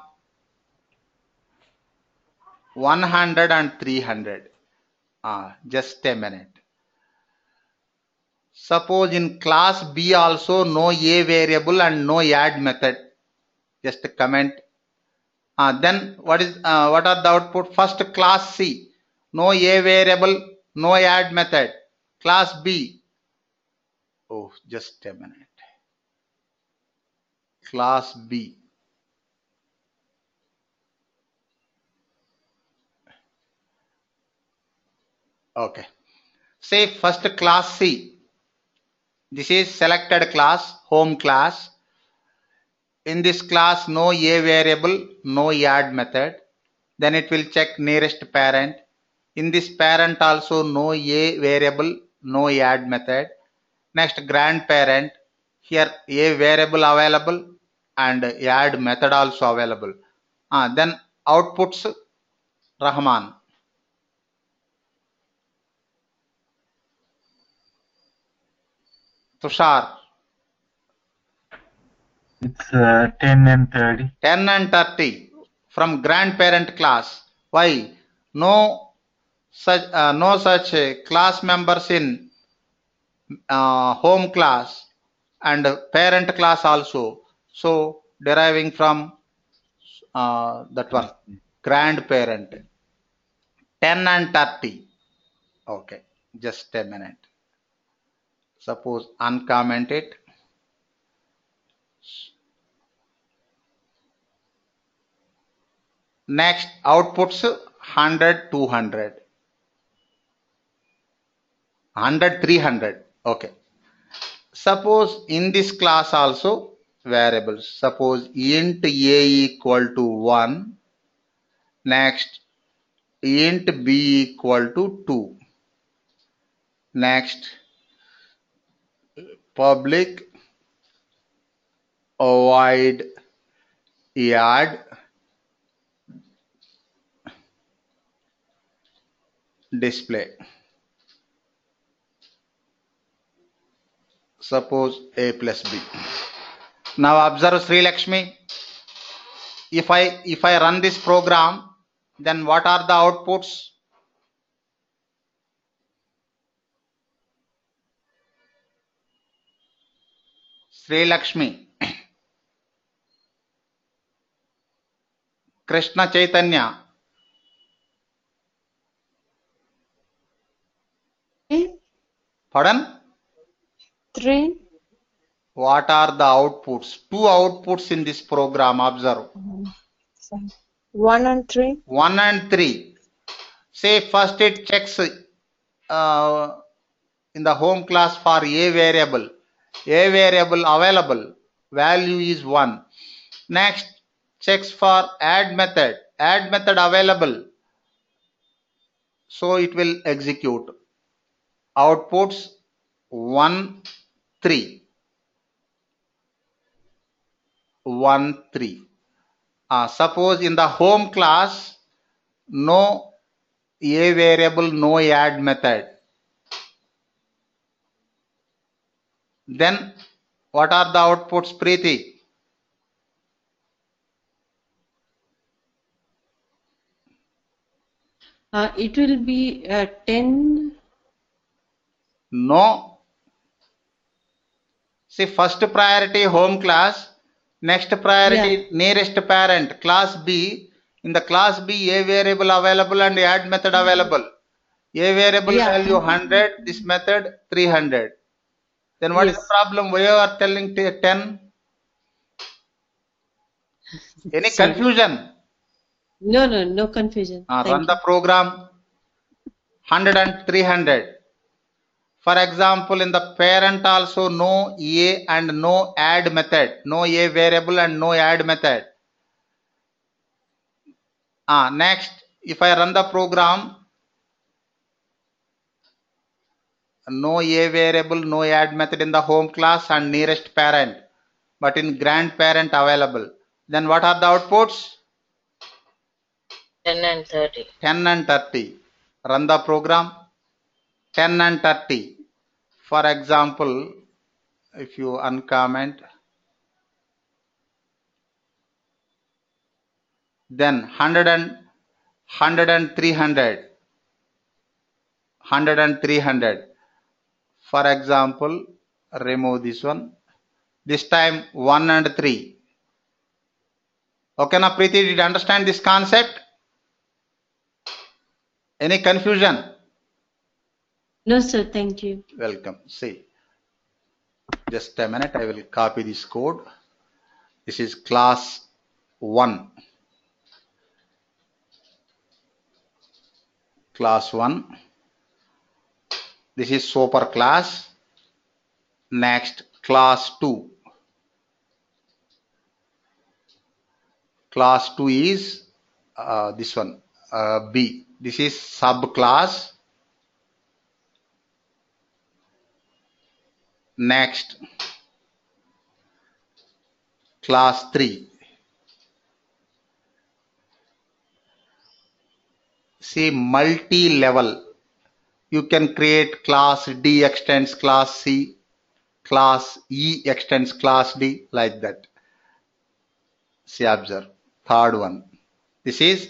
one hundred and three hundred. Ah, just a minute. Suppose in class B also no A variable and no add method. Just a comment. Ah, then what is uh, what are the output? First class C, no A variable, no add method. Class B. Oh, just a minute. Class B. Okay. Say first class C. This is selected class, home class. in this class no a variable, no add method. Then it will check nearest parent. In this parent also no a variable, no add method. Next grandparent, here a variable available and add method also available. Ah, then outputs Rahman. Tushar. It's uh, ten and thirty. ten and thirty from grandparent class. Why? No such uh, no such uh, class members in uh, home class and parent class also. So deriving from uh, that one grandparent. ten and thirty. Okay, just a minute. Suppose uncomment it. Next outputs one hundred, two hundred. one hundred, three hundred. Okay. Suppose in this class also variables. Suppose int a equal to one. Next int b equal to two. Next public void add display. Suppose a plus b. Now observe Sri Lakshmi. If I if I run this program, then what are the outputs? Sri Lakshmi. Krishna Chaitanya. Pardon? Three. What are the outputs? Two outputs in this program. Observe. One and three. One and three. Say first it checks uh, in the home class for a variable. A variable available. Value is one. Next checks for add method. Add method available. So it will execute. Outputs one, three. one, three. Uh, suppose in the home class, no a variable, no add method. Then what are the outputs, Preeti? Uh, it will be uh, ten. No. See, first priority home class, next priority Yeah. nearest parent, class B. In the class B, a variable available and add method available. A variable Yeah. value one hundred, this method three hundred. Then what is Yes. the problem? Why you are telling t- ten? Any Sorry. confusion? No, no, no confusion. Uh, Thank run you. the program. one hundred and three hundred. For example, in the parent also no a and no add method. No a variable and no add method. Ah, next, if I run the program, no a variable, no add method in the home class and nearest parent, but in grandparent available. Then what are the outputs? ten and thirty. ten and thirty. Run the program. ten and thirty. For example, if you uncomment, then one hundred and one hundred and three hundred. one hundred and three hundred. For example, remove this one. This time one and three. Okay, now Preeti, did you understand this concept? Any confusion? No, sir. Thank you. Welcome. See, just a minute. I will copy this code. This is class one. Class one. This is super class. Next, class two. Class two is uh, this one, uh, B. This is subclass. Next, class three. See, multi-level. You can create class D extends class C, class E extends class D, like that. See, observe. Third one. This is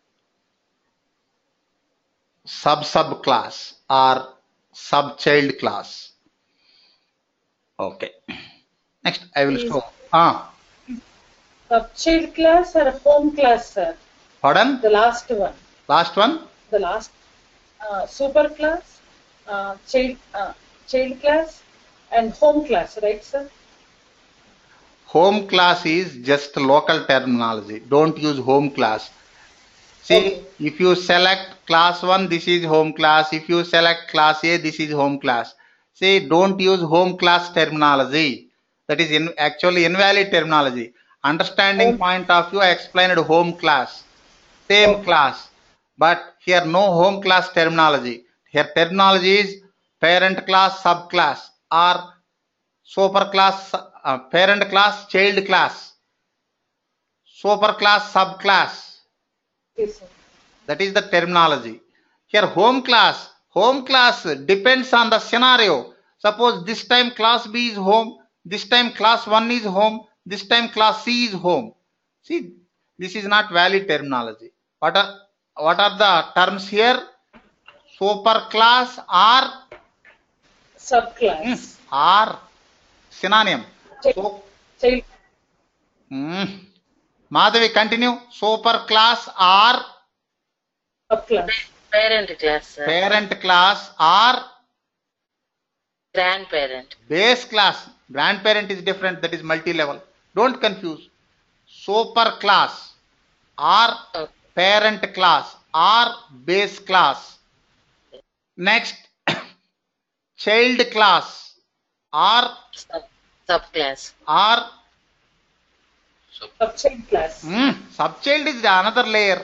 sub-sub class or sub-child class. Okay. Next, I will show. Ah. Sub-child class or home class, sir? Pardon? The last one. Last one? The last. Uh, super class, uh, child, uh, child class, and home class, right, sir? Home class is just local terminology. Don't use home class. See, okay. If you select class one, this is home class. If you select class A, this is home class. See, don't use home class terminology. That is in, actually invalid terminology. Understanding home. Point of view, I explained home class. Same okay. class. But here no home class terminology. Here terminology is parent class, subclass, or super class, uh, parent class, child class, super class, subclass. Yes, sir. That is the terminology. Here home class, home class depends on the scenario. Suppose this time class B is home, this time class one is home, this time class C is home. See, this is not valid terminology. What are What are the terms here? Super class or subclass or synonym. So, child. Hmm. Madhavi, continue. Super class or subclass. Parent class, sir. Parent class or grandparent. Base class. Grandparent is different. That is multi-level. Don't confuse. Super class or Okay. parent class or base class. Next, child class or Sub, subclass. or Subchild class. Hmm, subchild is another layer.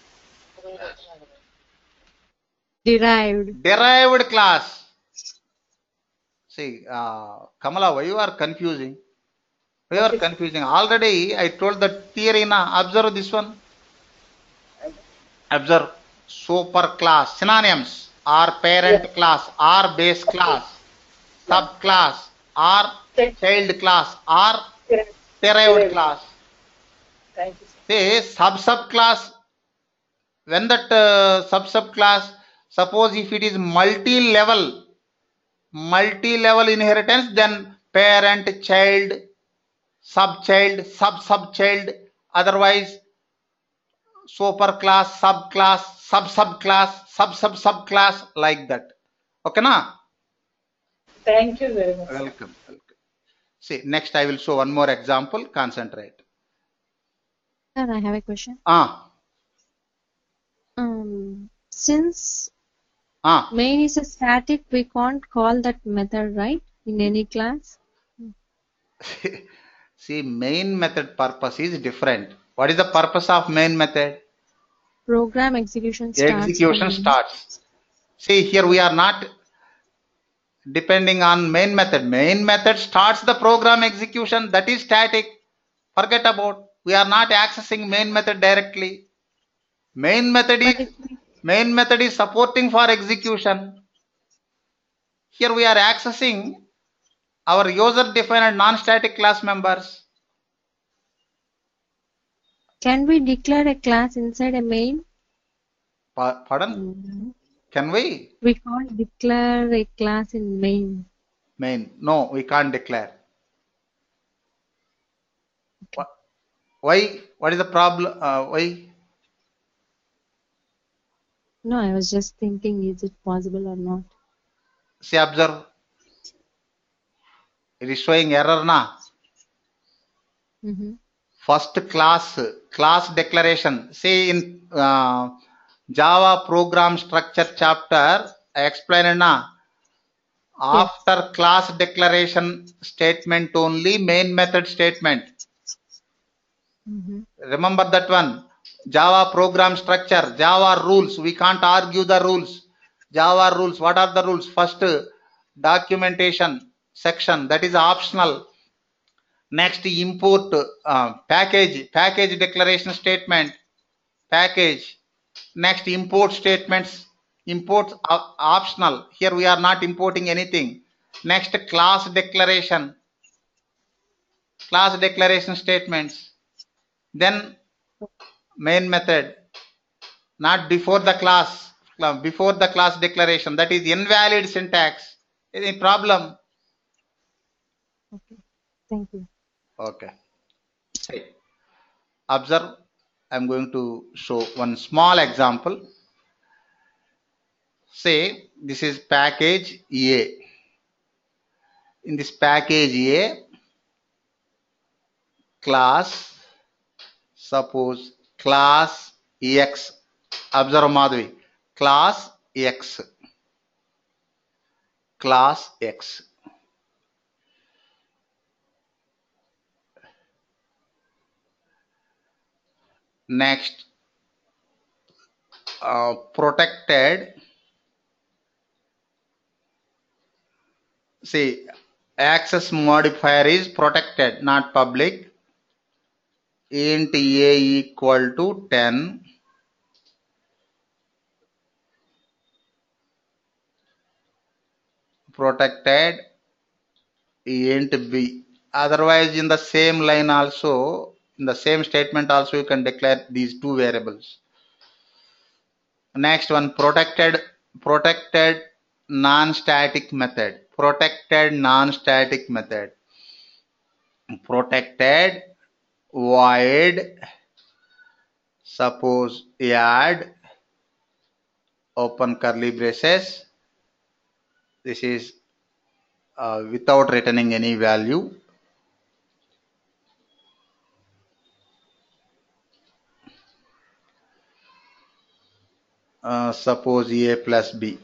Derived. Derived class. See, uh, Kamala, why you are confusing? Why you are confusing? Already I told the theory na. Observe this one. Observe. Super class. Synonyms are parent yeah. class, are base class, subclass, are child class, are derived class. Thank you, sir. Say sub subclass. When that uh, sub subclass, suppose if it is multi-level, multi-level inheritance, then parent, child, sub-child, sub-sub-child, otherwise super class, subclass, sub-subclass, sub-sub-subclass, like that. Okay, na? Thank you very much. Welcome. Welcome. See, next I will show one more example. Concentrate. Sir, I have a question. Ah. Um, since Ah. main is a static, we can't call that method, right? In any class? See, main method purpose is different. What is the purpose of main method? Program execution starts. Execution starts. See, here we are not depending on main method. Main method starts the program execution. That is static. Forget about. We are not accessing main method directly. Main method is main method is supporting for execution. Here we are accessing our user defined non-static class members. Can we declare a class inside a main? Pa pardon? Mm-hmm. Can we? We can't declare a class in main. Main. No, we can't declare. Okay. Why? What is the problem? Uh, why? No, I was just thinking, is it possible or not? See, observe. It is showing error na. Mm-hmm. First class, class declaration. See, in uh, Java program structure chapter, I explained na. After yes. Class declaration statement only, main method statement. Mm-hmm. Remember that one. Java program structure, Java rules. We can't argue the rules. Java rules. What are the rules? First, documentation section. That is optional. Next, import uh, package. Package declaration statement. Package. Next, import statements. Import op optional. Here we are not importing anything. Next, class declaration. Class declaration statements. Then main method. Not before the class. Before the class declaration. That is invalid syntax. Any problem? Okay. Thank you. Okay. Hey, observe. I'm going to show one small example. Say this is package A. In this package A, class, suppose class X. Observe Madhvi. Class X. Class X. Next, uh, protected. See, access modifier is protected, not public. Int A equal to ten. Protected int B. Otherwise, in the same line also, in the same statement also, you can declare these two variables. Next one, protected protected non-static method. Protected non-static method. Protected void, suppose add, open curly braces. This is uh, without returning any value. Uh, suppose A plus B.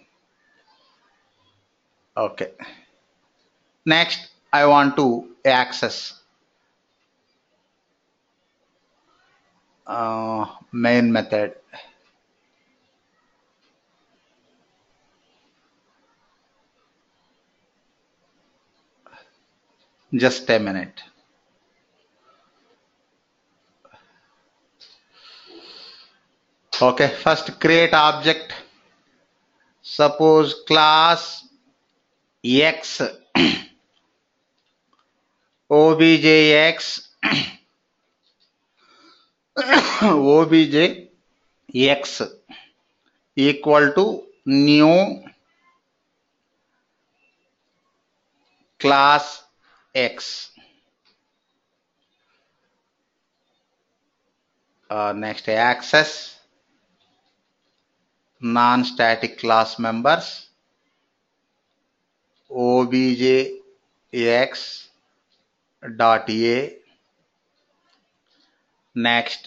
Okay. Next, I want to access uh, main method. Just a minute. Okay, first create object. Suppose class X, objx, objx equal to new class X. Uh, next, access non-static class members, objx dot a. Next,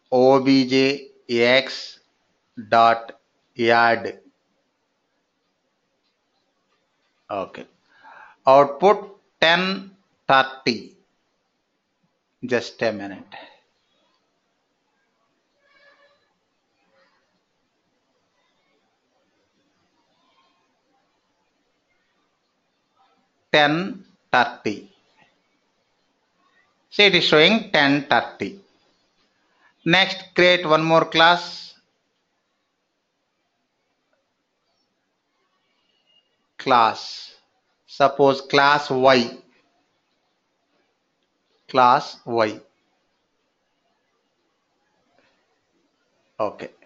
objx dot add. Okay. Output ten thirty. Just a minute. ten thirty. See, it is showing ten thirty. Next, create one more class. Class. Suppose class Y. Class Y. Okay.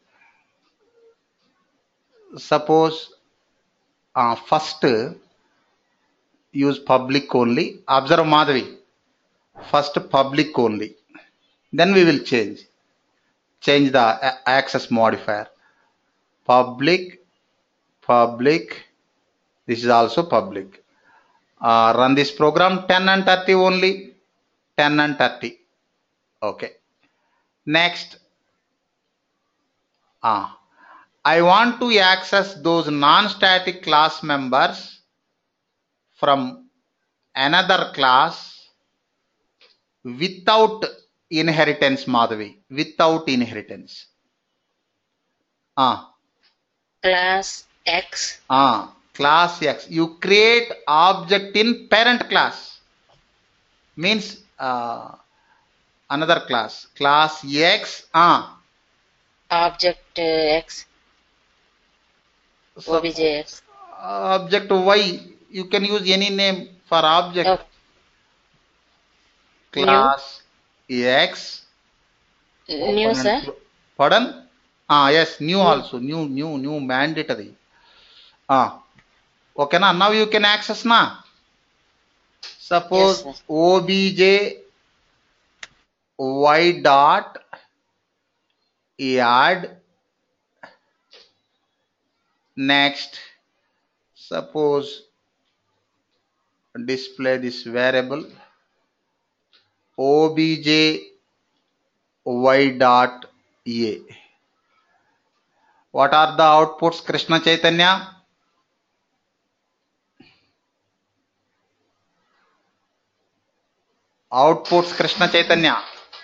Suppose uh, first use public only. Observe Madhavi. First public only. Then we will change. Change the access modifier. Public, public. This is also public. Uh, run this program ten and thirty only. ten and thirty. Okay. Next. Ah. I want to access those non-static class members from another class without inheritance, Madhavi. Without inheritance. Ah. Class X. Ah. Class X. You create object in parent class. Means uh, another class. Class X. Ah. Object uh, X. So, Obj X. object Y. You can use any name for object. Oh. Class X. New, sir. Pardon? Ah, yes, new also. New, new, new mandatory. Ah. Okay, na? Now you can access na. Suppose Yes, obj y dot add. Next, suppose display this variable obj y dot a. What are the outputs, Krishna Chaitanya? Outputs, Krishna Chaitanya.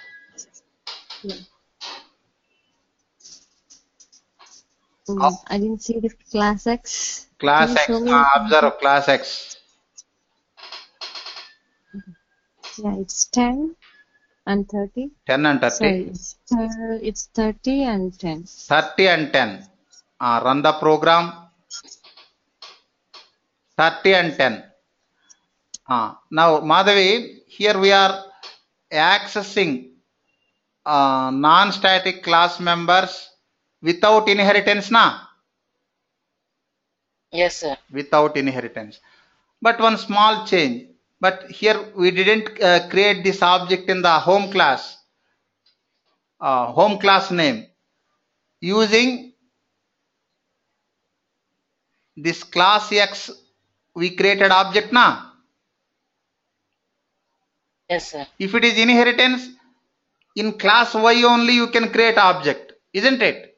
Mm, I didn't see the class X. Class Can you X. show me Ah, the- observe class X. Yeah, it's ten and thirty. ten and thirty. Sorry, it's, uh, it's thirty and ten. thirty and ten. Ah, run the program. thirty and ten. Ah, now, Madhavi, here we are accessing uh, non-static class members without inheritance, na? Yes, sir. Without inheritance. But one small change. But here we didn't uh, create this object in the home class. Uh, home class name. Using this class X, we created object, na? Yes, sir. If it is inheritance, in class Y only you can create object, isn't it?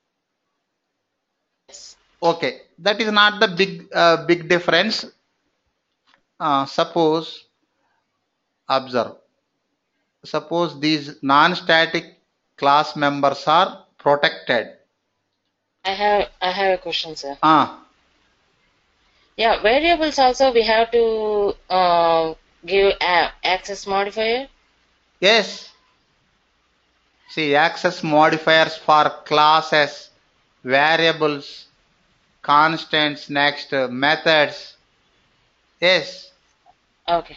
Yes. Okay, that is not the big uh, big difference. Uh, suppose, observe. Suppose these non-static class members are protected. I have I have a question, sir. Ah, Yeah, variables also we have to uh, give a access modifier. yes. See, access modifiers for classes, variables, constants, next uh, methods. Yes. Okay.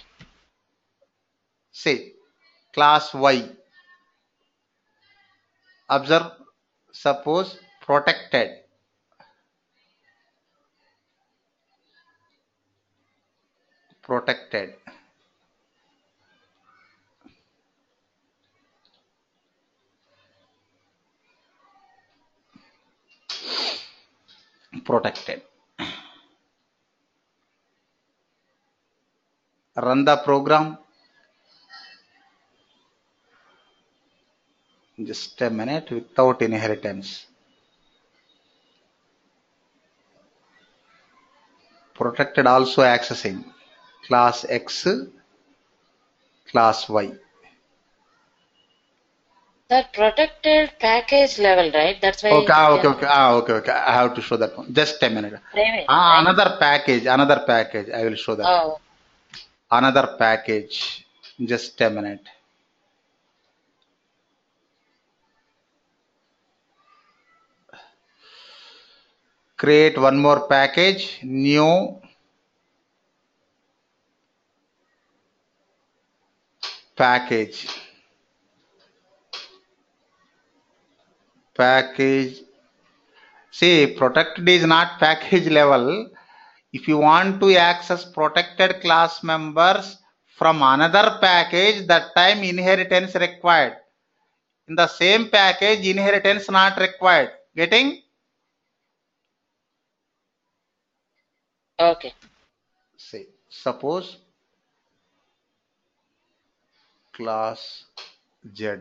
See, class Y. Observe, suppose protected. Protected. Protected. Run the program. Just a minute, without inheritance. Protected also accessing class X, class Y. That protected package level, right? That's why. Okay, ah, you okay, can- okay, ah, okay, okay. I have to show that one. Just a minute. Private, Ah, right? another package, another package. I will show that. Oh, Another package. Just a minute. Create one more package. New package. Package. See, protected is not package level. If you want to access protected class members from another package, that time inheritance required. In the same package, inheritance not required. Getting? okay. See, suppose class Z.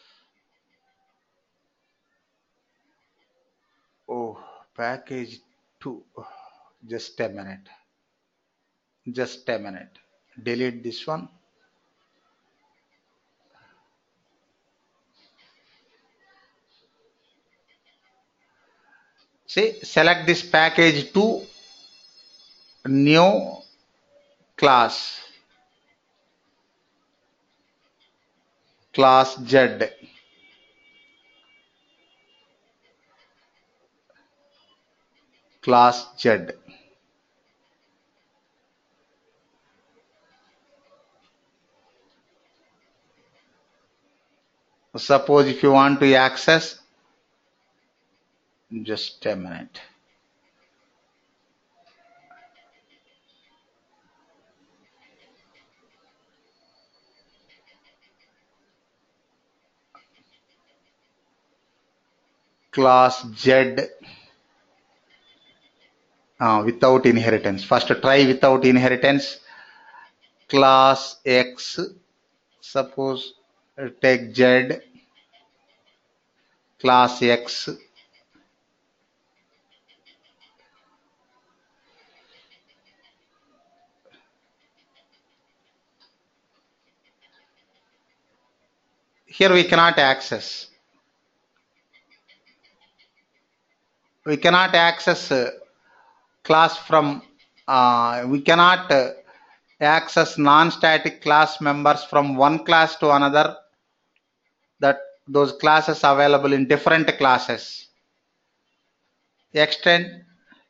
Oh, package two. Just a minute. Just a minute. Delete this one. See, select this package to new class. Class Z. Class Z. Suppose if you want to access, just a minute. Class Z uh, without inheritance. First try without inheritance. Class X, suppose uh, take Z, class X. Here we cannot access. We cannot access uh, class from, uh, we cannot uh, access non-static class members from one class to another, that those classes available in different classes. Extend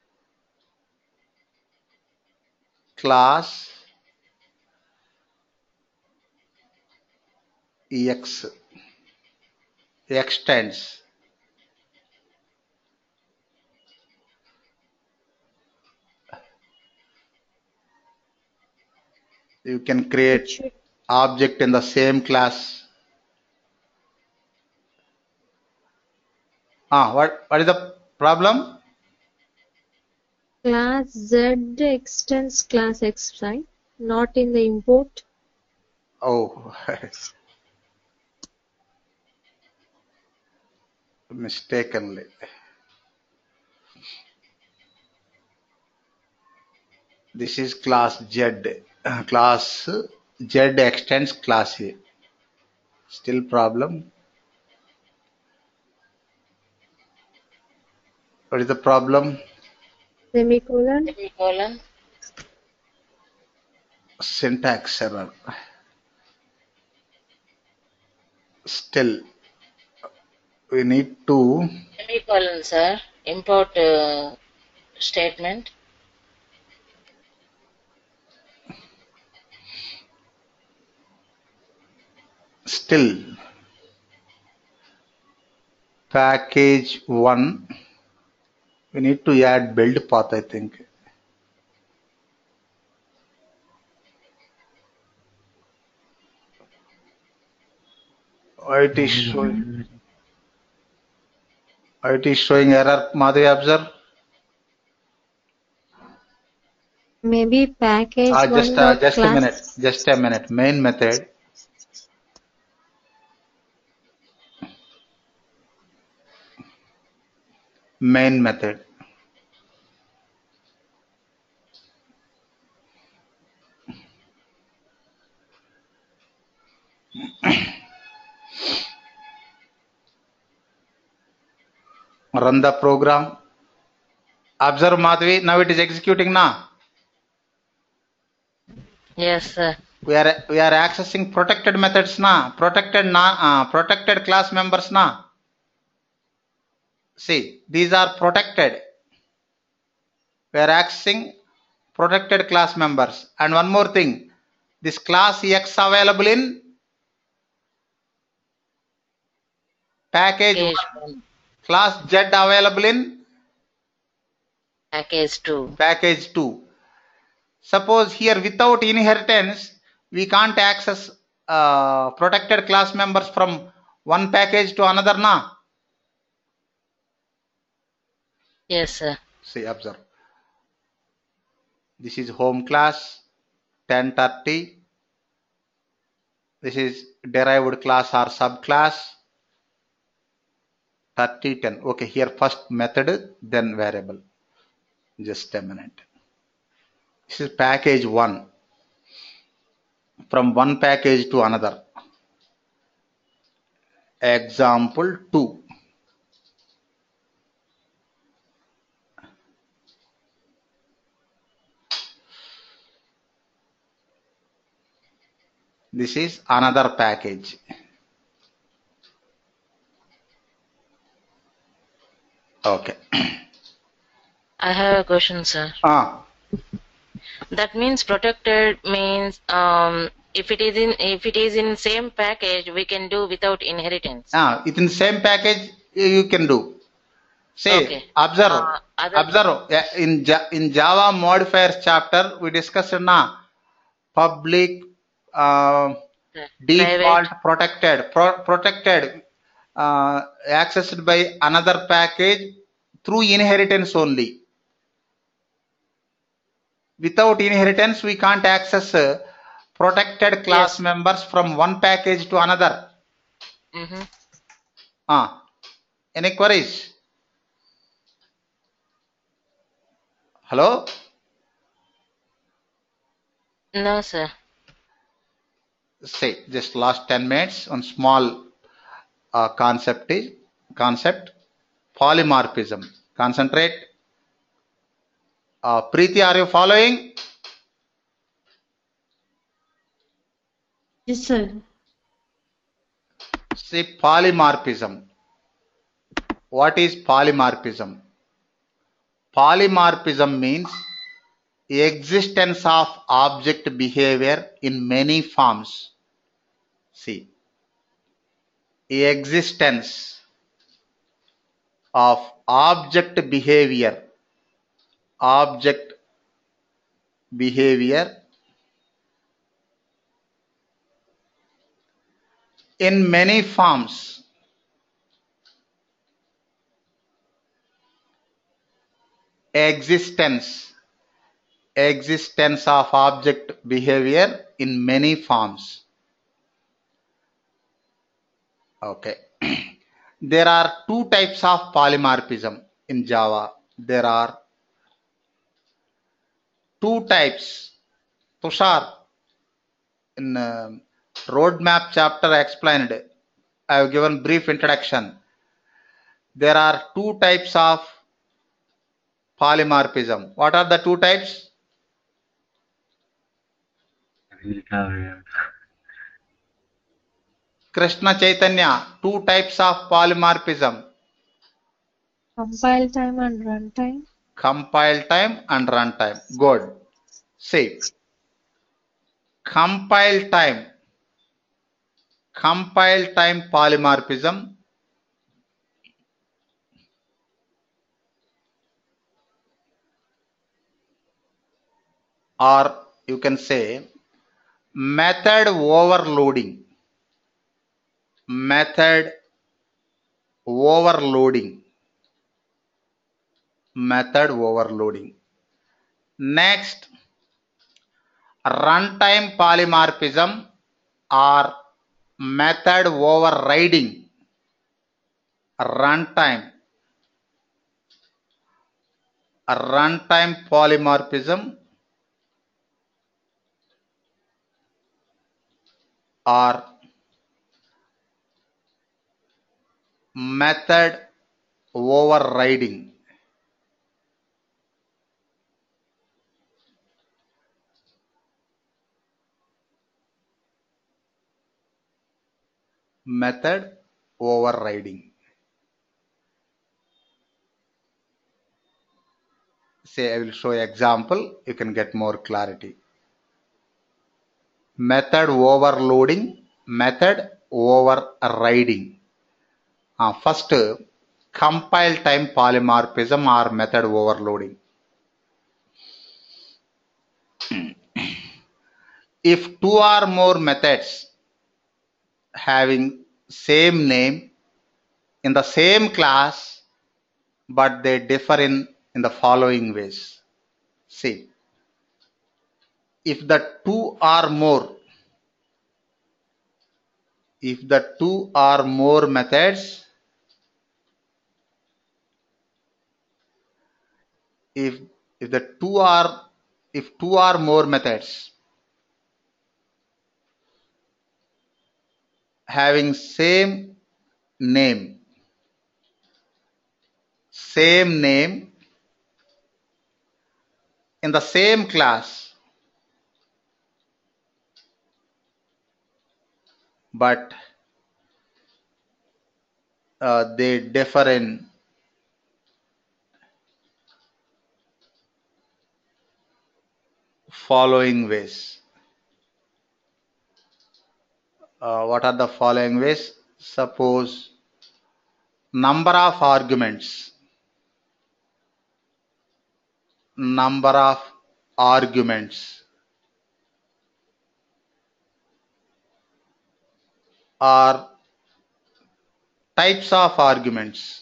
class X, extends you can create object in the same class. Ah, what what is the problem? Class Z extends class X, right? Not in the import. Oh, mistakenly. This is class Z. Uh, class Z extends class A. Still problem? What is the problem? Semicolon. Semicolon. Syntax error. Still, we need to Semicolon, sir. Import uh, statement. still package one. We need to add build path, I think. It is showing, it is showing error, Madhvi, observe. Maybe package Ah, one just uh, dot just a class. minute, just a minute. Main method. Main method. Run the program. Observe, Madhvi. Now it is executing now. Yes, sir. We are we are accessing protected methods now. Protected na uh, protected class members now. See, these are protected. We are accessing protected class members. And one more thing, this class X available in package, Package one. one. Class Z available in Package two. package two. Suppose here without inheritance, we can't access uh, protected class members from one package to another na. Yes, sir. See, observe. This is home class, ten thirty. This is derived class or subclass, thirty ten. Okay, here first method, then variable. Just a minute. This is package one. From one package to another. Example two. This is another package. Okay. I have a question, sir. Ah, That means protected means um, if it is in if it is in same package, we can do without inheritance. ah, within same package you can do. Say, Okay. observe, Uh, other observe. Yeah, In Ja- in Java modifiers chapter, we discussed na public, uh, default, private. protected, pro- protected, uh, accessed by another package through inheritance only. Without inheritance, we can't access uh, protected class Yes. members from one package to another. Mm-hmm. Ah, any queries? Hello? No, sir. Say, just last ten minutes on small uh, concept is concept polymorphism. Concentrate. Uh, Preeti, are you following? Yes, sir. See, polymorphism. What is polymorphism? Polymorphism means existence of object behavior in many forms. See, existence of object behavior, object behavior in many forms. Existence, existence of object behavior in many forms. Okay. There are two types of polymorphism in Java. There are two types. Tushar, in uh, roadmap chapter I explained. I have given brief introduction. There are two types of polymorphism. What are the two types? I really can't remember. Krishna Chaitanya, two types of polymorphism. Compile time and runtime. Compile time and runtime. Good. See, compile time. Compile time polymorphism or you can say method overloading. Method overloading. Method overloading. Next, runtime polymorphism or method overriding. Runtime. Runtime polymorphism or method overriding. Method overriding. Say I will show example, you can get more clarity. Method overloading, method overriding. Uh, first, compile time polymorphism or method overloading. If two or more methods having same name in the same class, but they differ in, in the following ways. See, if the two or more, if the two or more methods, if if the two are if two or more methods having same name same name in the same class, but uh, they differ in following ways. Uh, what are the following ways? Suppose number of arguments number of arguments or types of arguments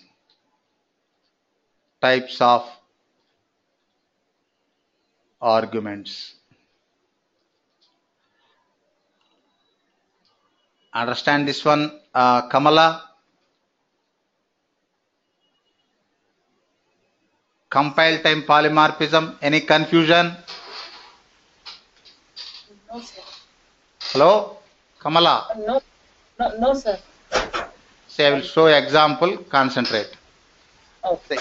types of arguments. Understand this one, uh, Kamala? Compile time polymorphism, any confusion? No, sir. Hello, Kamala? No, no, no, sir. Say, I will show example, concentrate. Okay.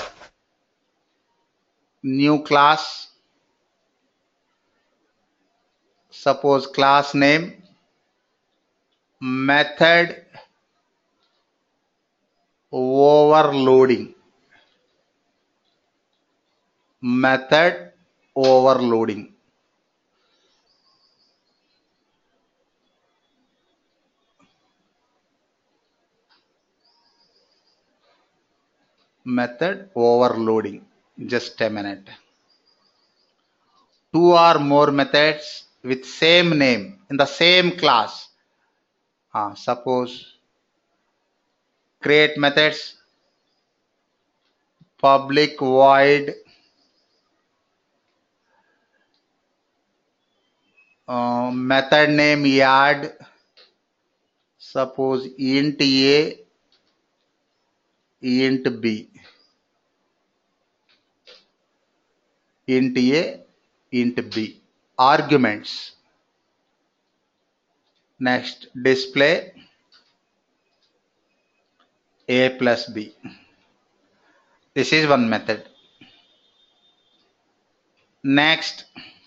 New class, suppose class name, method overloading, method overloading. Method overloading. Just a minute. Two or more methods with same name in the same class. Uh, suppose create methods, public void uh, method name add, suppose int a, int b, int a, int b, arguments. Next, display a plus b. This is one method. Next,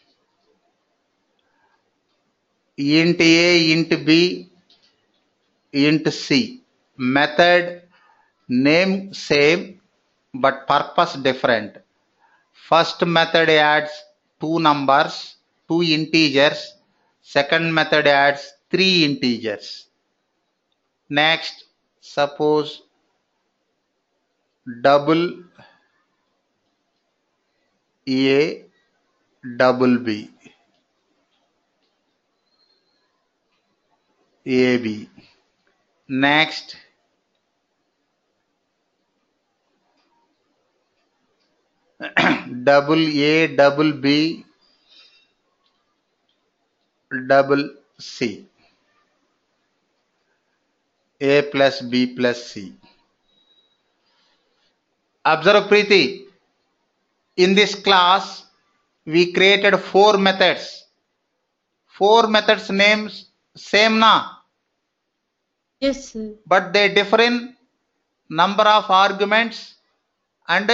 int a, int b, int c. Method name same but purpose different. First method adds two numbers, two integers. Second method adds three integers. Next, suppose double A, double B, A B. Next, double A, double B, double C. A plus B plus C. Observe, Preeti. In this class, we created four methods. Four methods names same na? Yes, sir. But they differ in number of arguments and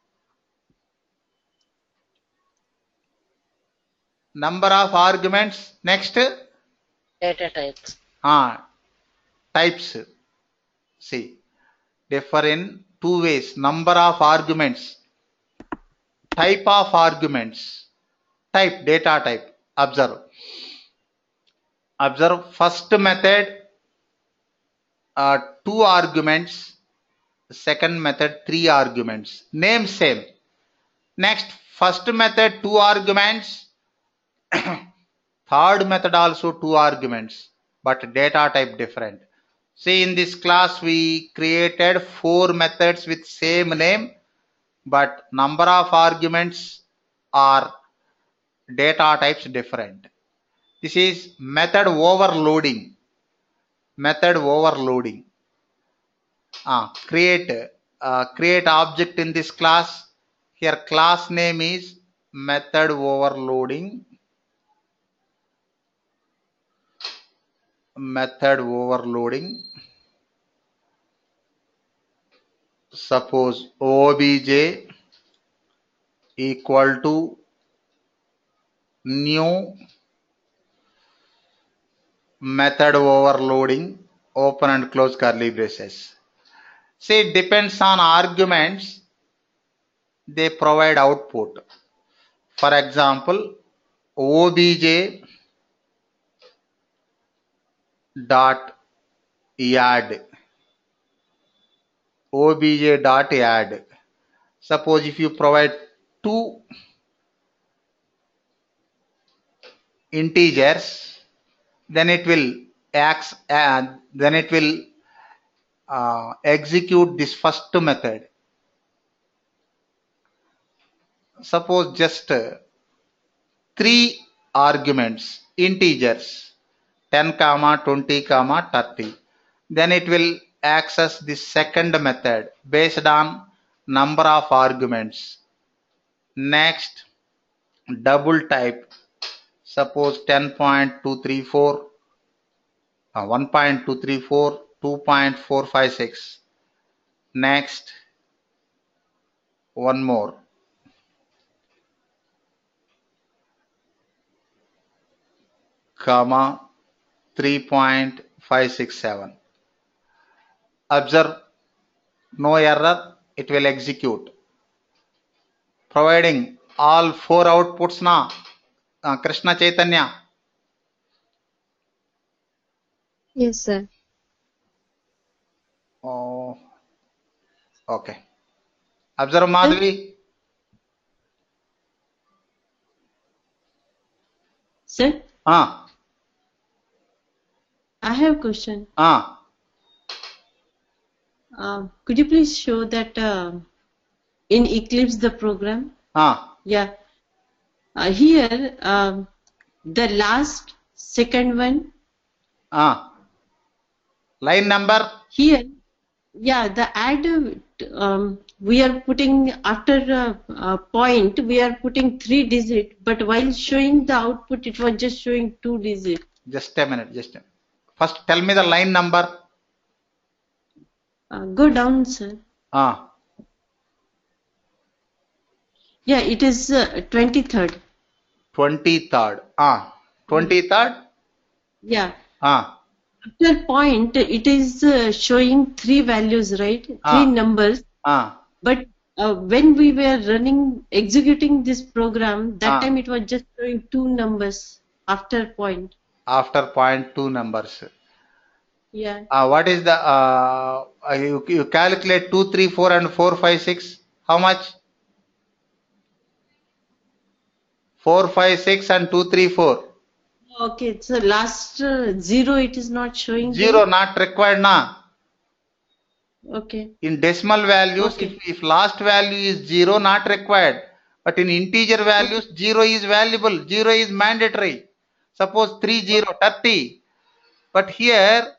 number of arguments. Next, Data types. ah, types. See, differ in two ways. Number of arguments, type of arguments, type, data type. Observe. Observe first method, uh, two arguments. Second method, three arguments. Name same. Next, first method, two arguments. Third method also two arguments, but data type different. See, in this class we created four methods with same name, but number of arguments are data types different. This is method overloading. Method overloading. Ah, create uh, create object in this class. Here class name is method overloading, method overloading. Suppose obj equal to new method overloading, open and close curly braces. See, it depends on arguments they provide output. For example, obj dot add, obj dot add. Suppose if you provide two integers, then it will acts and then it will uh, execute this first method. Suppose just uh, three arguments, integers, ten comma twenty comma thirty. Then it will access the second method based on number of arguments. Next, double type. Suppose ten point two three four, uh, one point two three four, two point four five six. Next, one more. Comma three point five six seven. Observe, no error, it will execute. Providing all four outputs na, uh, Krishna Chaitanya. Yes, sir. Oh, okay. Observe, Madhvi. Sir, Ah, I have a question. ah. Uh, could you please show that uh, in Eclipse the program? Ah, Yeah. Uh, here, um, the last second one. ah. Line number. Here, yeah, the add, um, we are putting after a, a point, we are putting three digit, but while showing the output, it was just showing two digit. Just a minute, just a minute. First, tell me the line number. Uh, go down, sir. Ah, Yeah, it is uh, twenty-third. twenty-third. Ah, twenty-third. Yeah. Ah, After point, it is uh, showing three values, right? Three Ah. numbers. ah. But uh, when we were running, executing this program, that Ah. time it was just showing two numbers after point. After point two numbers. Yeah. Uh, what is the, uh, uh, you, you calculate two, three, four and four, five, six. How much? four, five, six and two, three, four. Okay, so last uh, zero it is not showing. Zero not required na. there? Okay. In decimal values, Okay. if, if last value is zero, not required. But in integer values, zero is valuable. Zero is mandatory. Suppose three, zero, thirty. But here,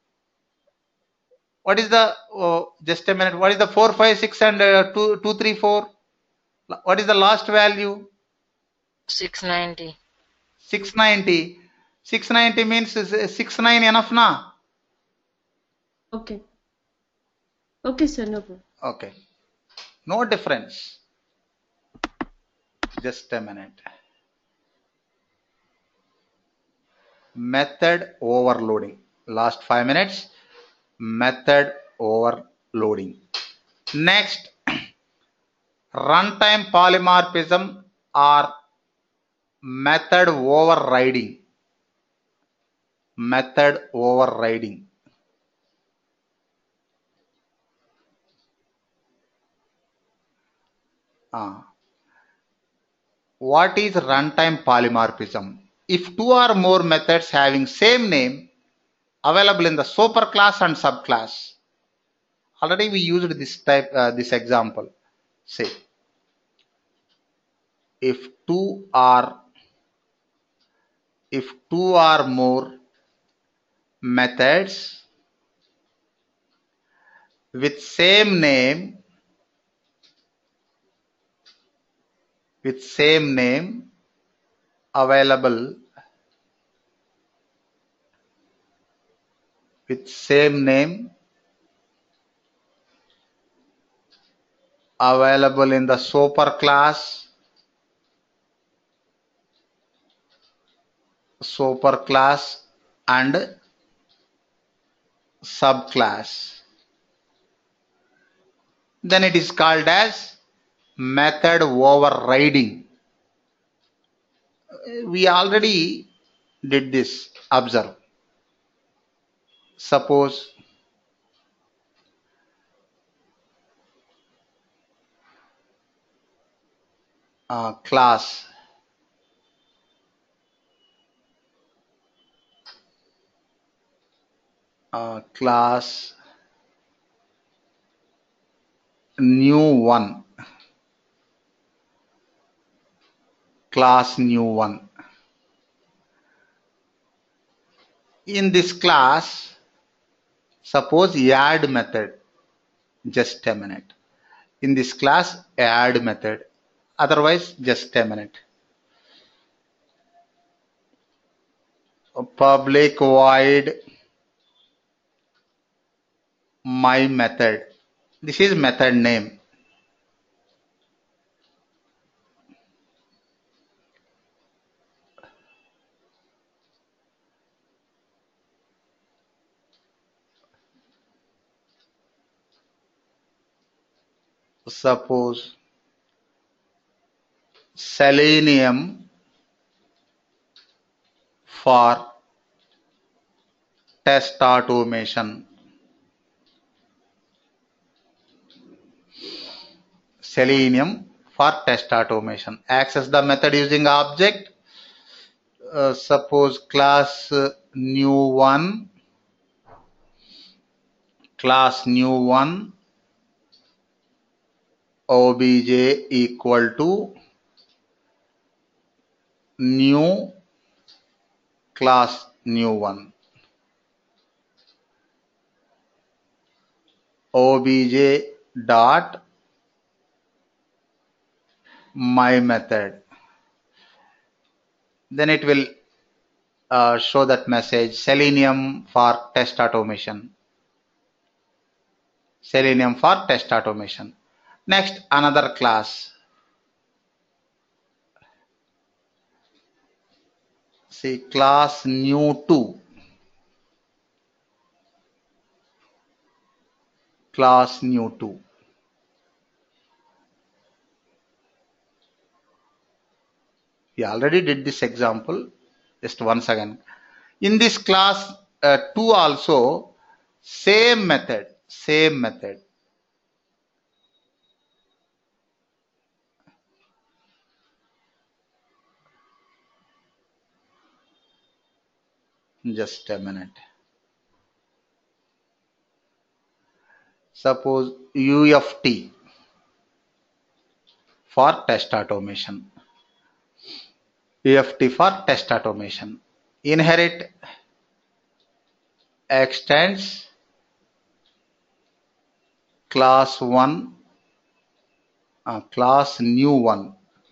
what is the, oh, just a minute, what is the four, five, six and uh, two, two, three, four? What is the last value? six ninety. six ninety. six ninety means six nine enough na? Okay. Okay, sir, no problem. Okay. No difference. Just a minute. Method overloading. Last five minutes. Method overloading. Next, runtime polymorphism or method overriding. Method overriding. Ah. What is runtime polymorphism? If two or more methods having same name available in the superclass and subclass. Already we used this type, uh, this example. Say, if two are, if two or more methods with same name, with same name available with same name available in the superclass superclass and subclass, then it is called as method overriding. We already did this. Observe. Suppose uh, class uh, class new one class new one. In this class, suppose add method. Just a minute. In this class, add method. Otherwise, just a minute. Public void my method. This is method name. Suppose Selenium for test automation. Selenium for test automation. Access the method using object. Uh, suppose class uh, new one, class new one, obj equal to new class new one, obj dot my method. Then it will uh, show that message, Selenium for test automation. Selenium for test automation. Next, another class. See, class new two. Class new two. We already did this example. Just once again. In this class uh, two also, same method. Same method. Just a minute. Suppose U F T for test automation. U F T for test automation. Inherit extends class one, uh, class new one.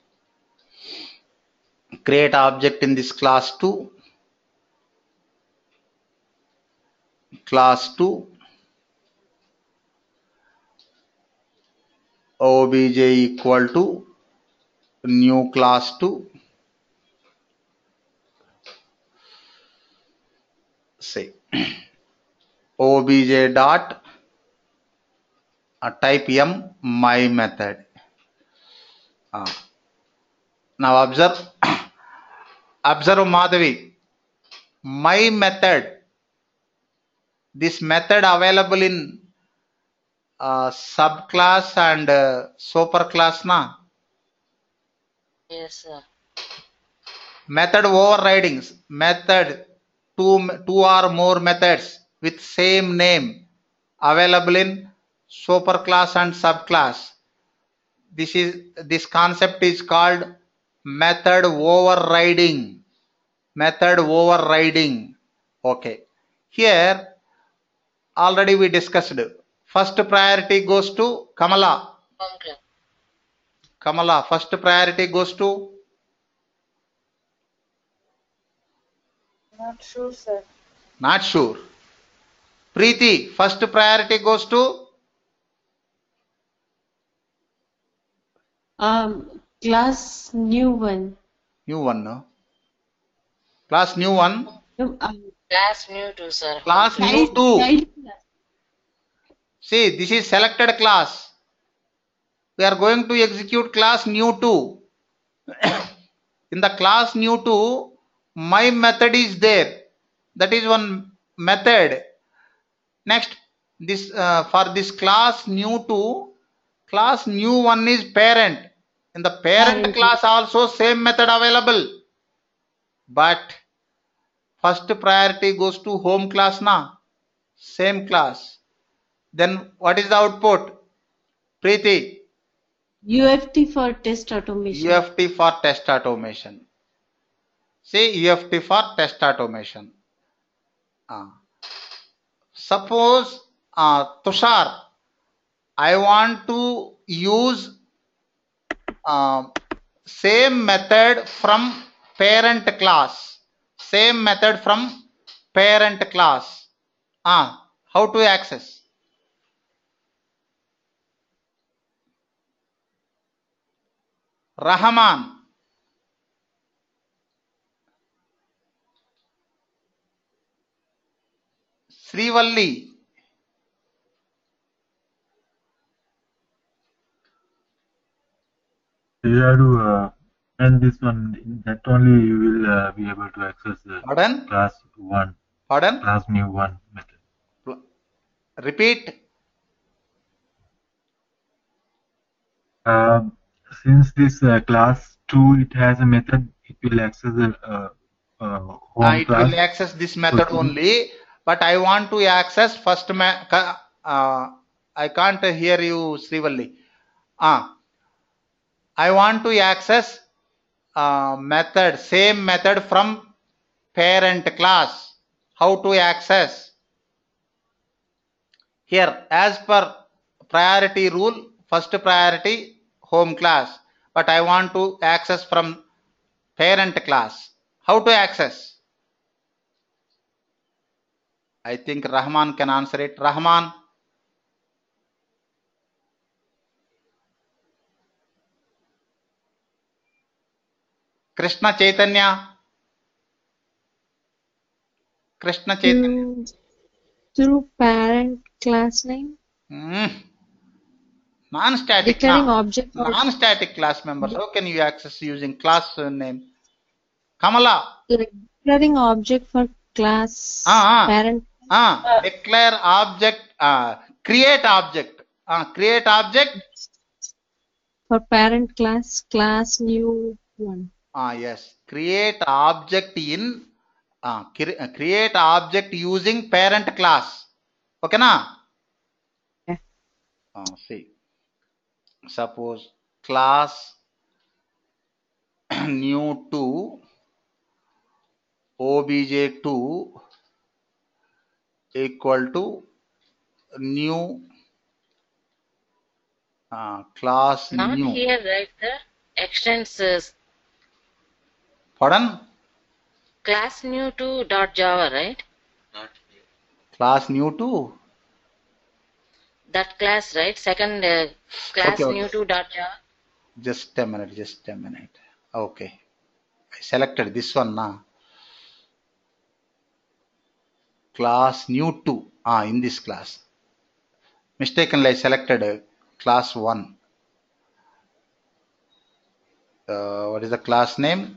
Create object in this class two. Class two. Obj equal to new class two. Say obj dot uh, type m my method. Uh, now observe observe Madhavi. My method. This method available in uh, subclass and uh, superclass na. Yes, sir. Method overridings. Method two two or more methods with same name available in superclass and subclass. This is this concept is called method overriding. Method overriding. Okay. Here already we discussed. First priority goes to Kamala. Home class. Kamala, first priority goes to? Not sure, sir. Not sure. Preeti, first priority goes to? Um, class new one. New one, no? Class new one? No, um, Class new two, sir. Class new child, two. child class. See, this is selected class. We are going to execute class new two. In the class new two, my method is there. That is one method. Next, this uh, for this class new two, class new one is parent. In the parent Parent. class also same method available. But first priority goes to home class na. Same class. Then what is the output? Preeti. U F T for test automation. U F T for test automation. See, U F T for test automation. Uh, suppose uh, Tushar, I want to use uh, same method from parent class. Same method from parent class. Ah, how to access? Rahman. Srivalli. You have to uh, and this one, that only you will uh, be able to access the Pardon? class one, Pardon? class new one method. Repeat. Um, since this uh, class two, it has a method, it will access the uh, uh, home Uh, it class. will access this method So- only, but I want to access first. Ma ka- uh, I can't hear you, Srivalli. Ah, I want to access uh, method, same method from parent class. How to access? Here, as per priority rule, first priority home class, but I want to access from parent class. How to access? I think Rahman can answer it. Rahman. Krishna Chaitanya. Krishna Chaitanya. Through, through parent class name, Hmm. Non-static. declaring na. object for Non-static class members. How can you access using class uh, name? Kamala. like declaring object for class Ah, ah. parent. Ah, declare object. Ah, create object. Ah, create object. For parent class, class new one. Ah, yes. Create object in. Ah, cre uh, create object using parent class. Okay na? Yeah. Ah, see. Suppose class new two obj two equal to new uh, class Not new. here, right? The extends uh, Pardon? class new two dot Java, right? Class new two. That class, right? Second uh, class Okay, new okay. two dot Java. Just a minute. Just a minute. Okay. I selected this one now. Class new two. Ah, in this class. Mistakenly, I selected uh, class one. Uh, what is the class name?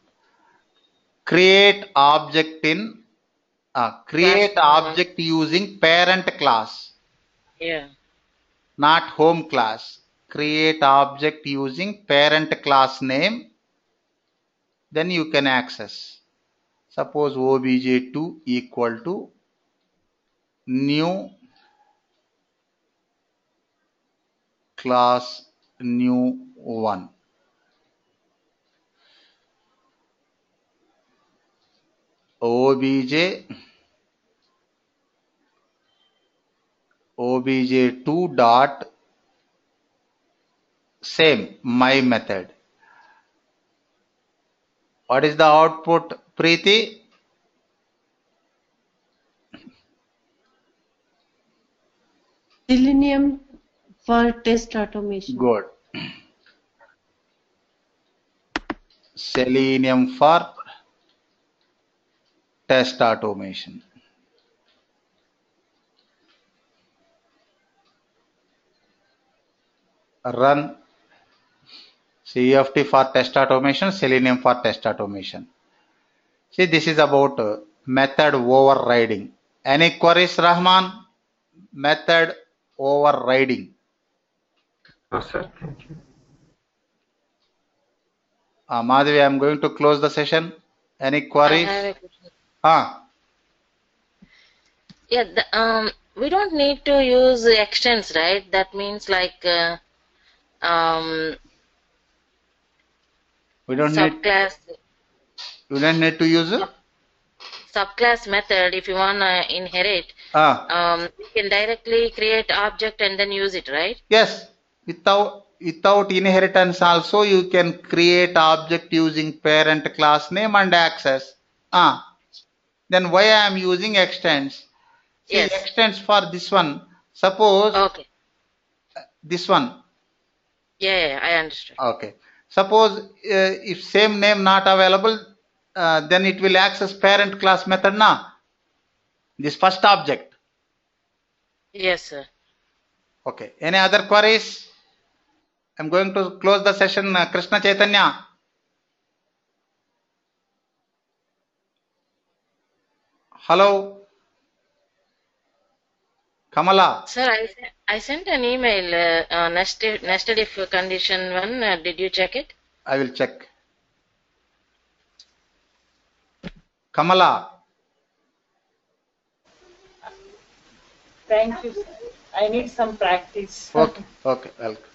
Create object in. Uh, create Class object using parent class, Yeah. not home class. Create object using parent class name. Then you can access. Suppose obj two equal to new class new one. Obj obj two dot Same, my method. What is the output, Preeti? Selenium for test automation. Good. Selenium for test automation. Run C F T for test automation, Selenium for test automation. See, this is about uh, method overriding. Any queries, Rahman? Method overriding. No, sir. Thank you. Uh, Madhavi, I am going to close the session. Any I queries? have a question. Ah, Yeah, the, um, we don't need to use extends, right? That means like uh, um, we don't need. subclass We don't need to use it. subclass method. If you wanna inherit, Ah, um, you can directly create object and then use it, right? yes. Without without inheritance, also you can create object using parent class name and access. Ah, then why I am using extends? See, Yes. extends for this one. Suppose Okay. this one. Yeah, yeah, I understood. Okay. Suppose uh, if same name not available, uh, then it will access parent class method na. This first object. Yes, sir. Okay. Any other queries? I'm going to close the session. Uh, Krishna Chaitanya. Hello. Kamala. Sir, I, se- I sent an email, uh, uh, nested, nested if condition one. Uh, did you check it? I will check. Kamala. Thank you, sir. I need some practice. Okay. Okay. Welcome.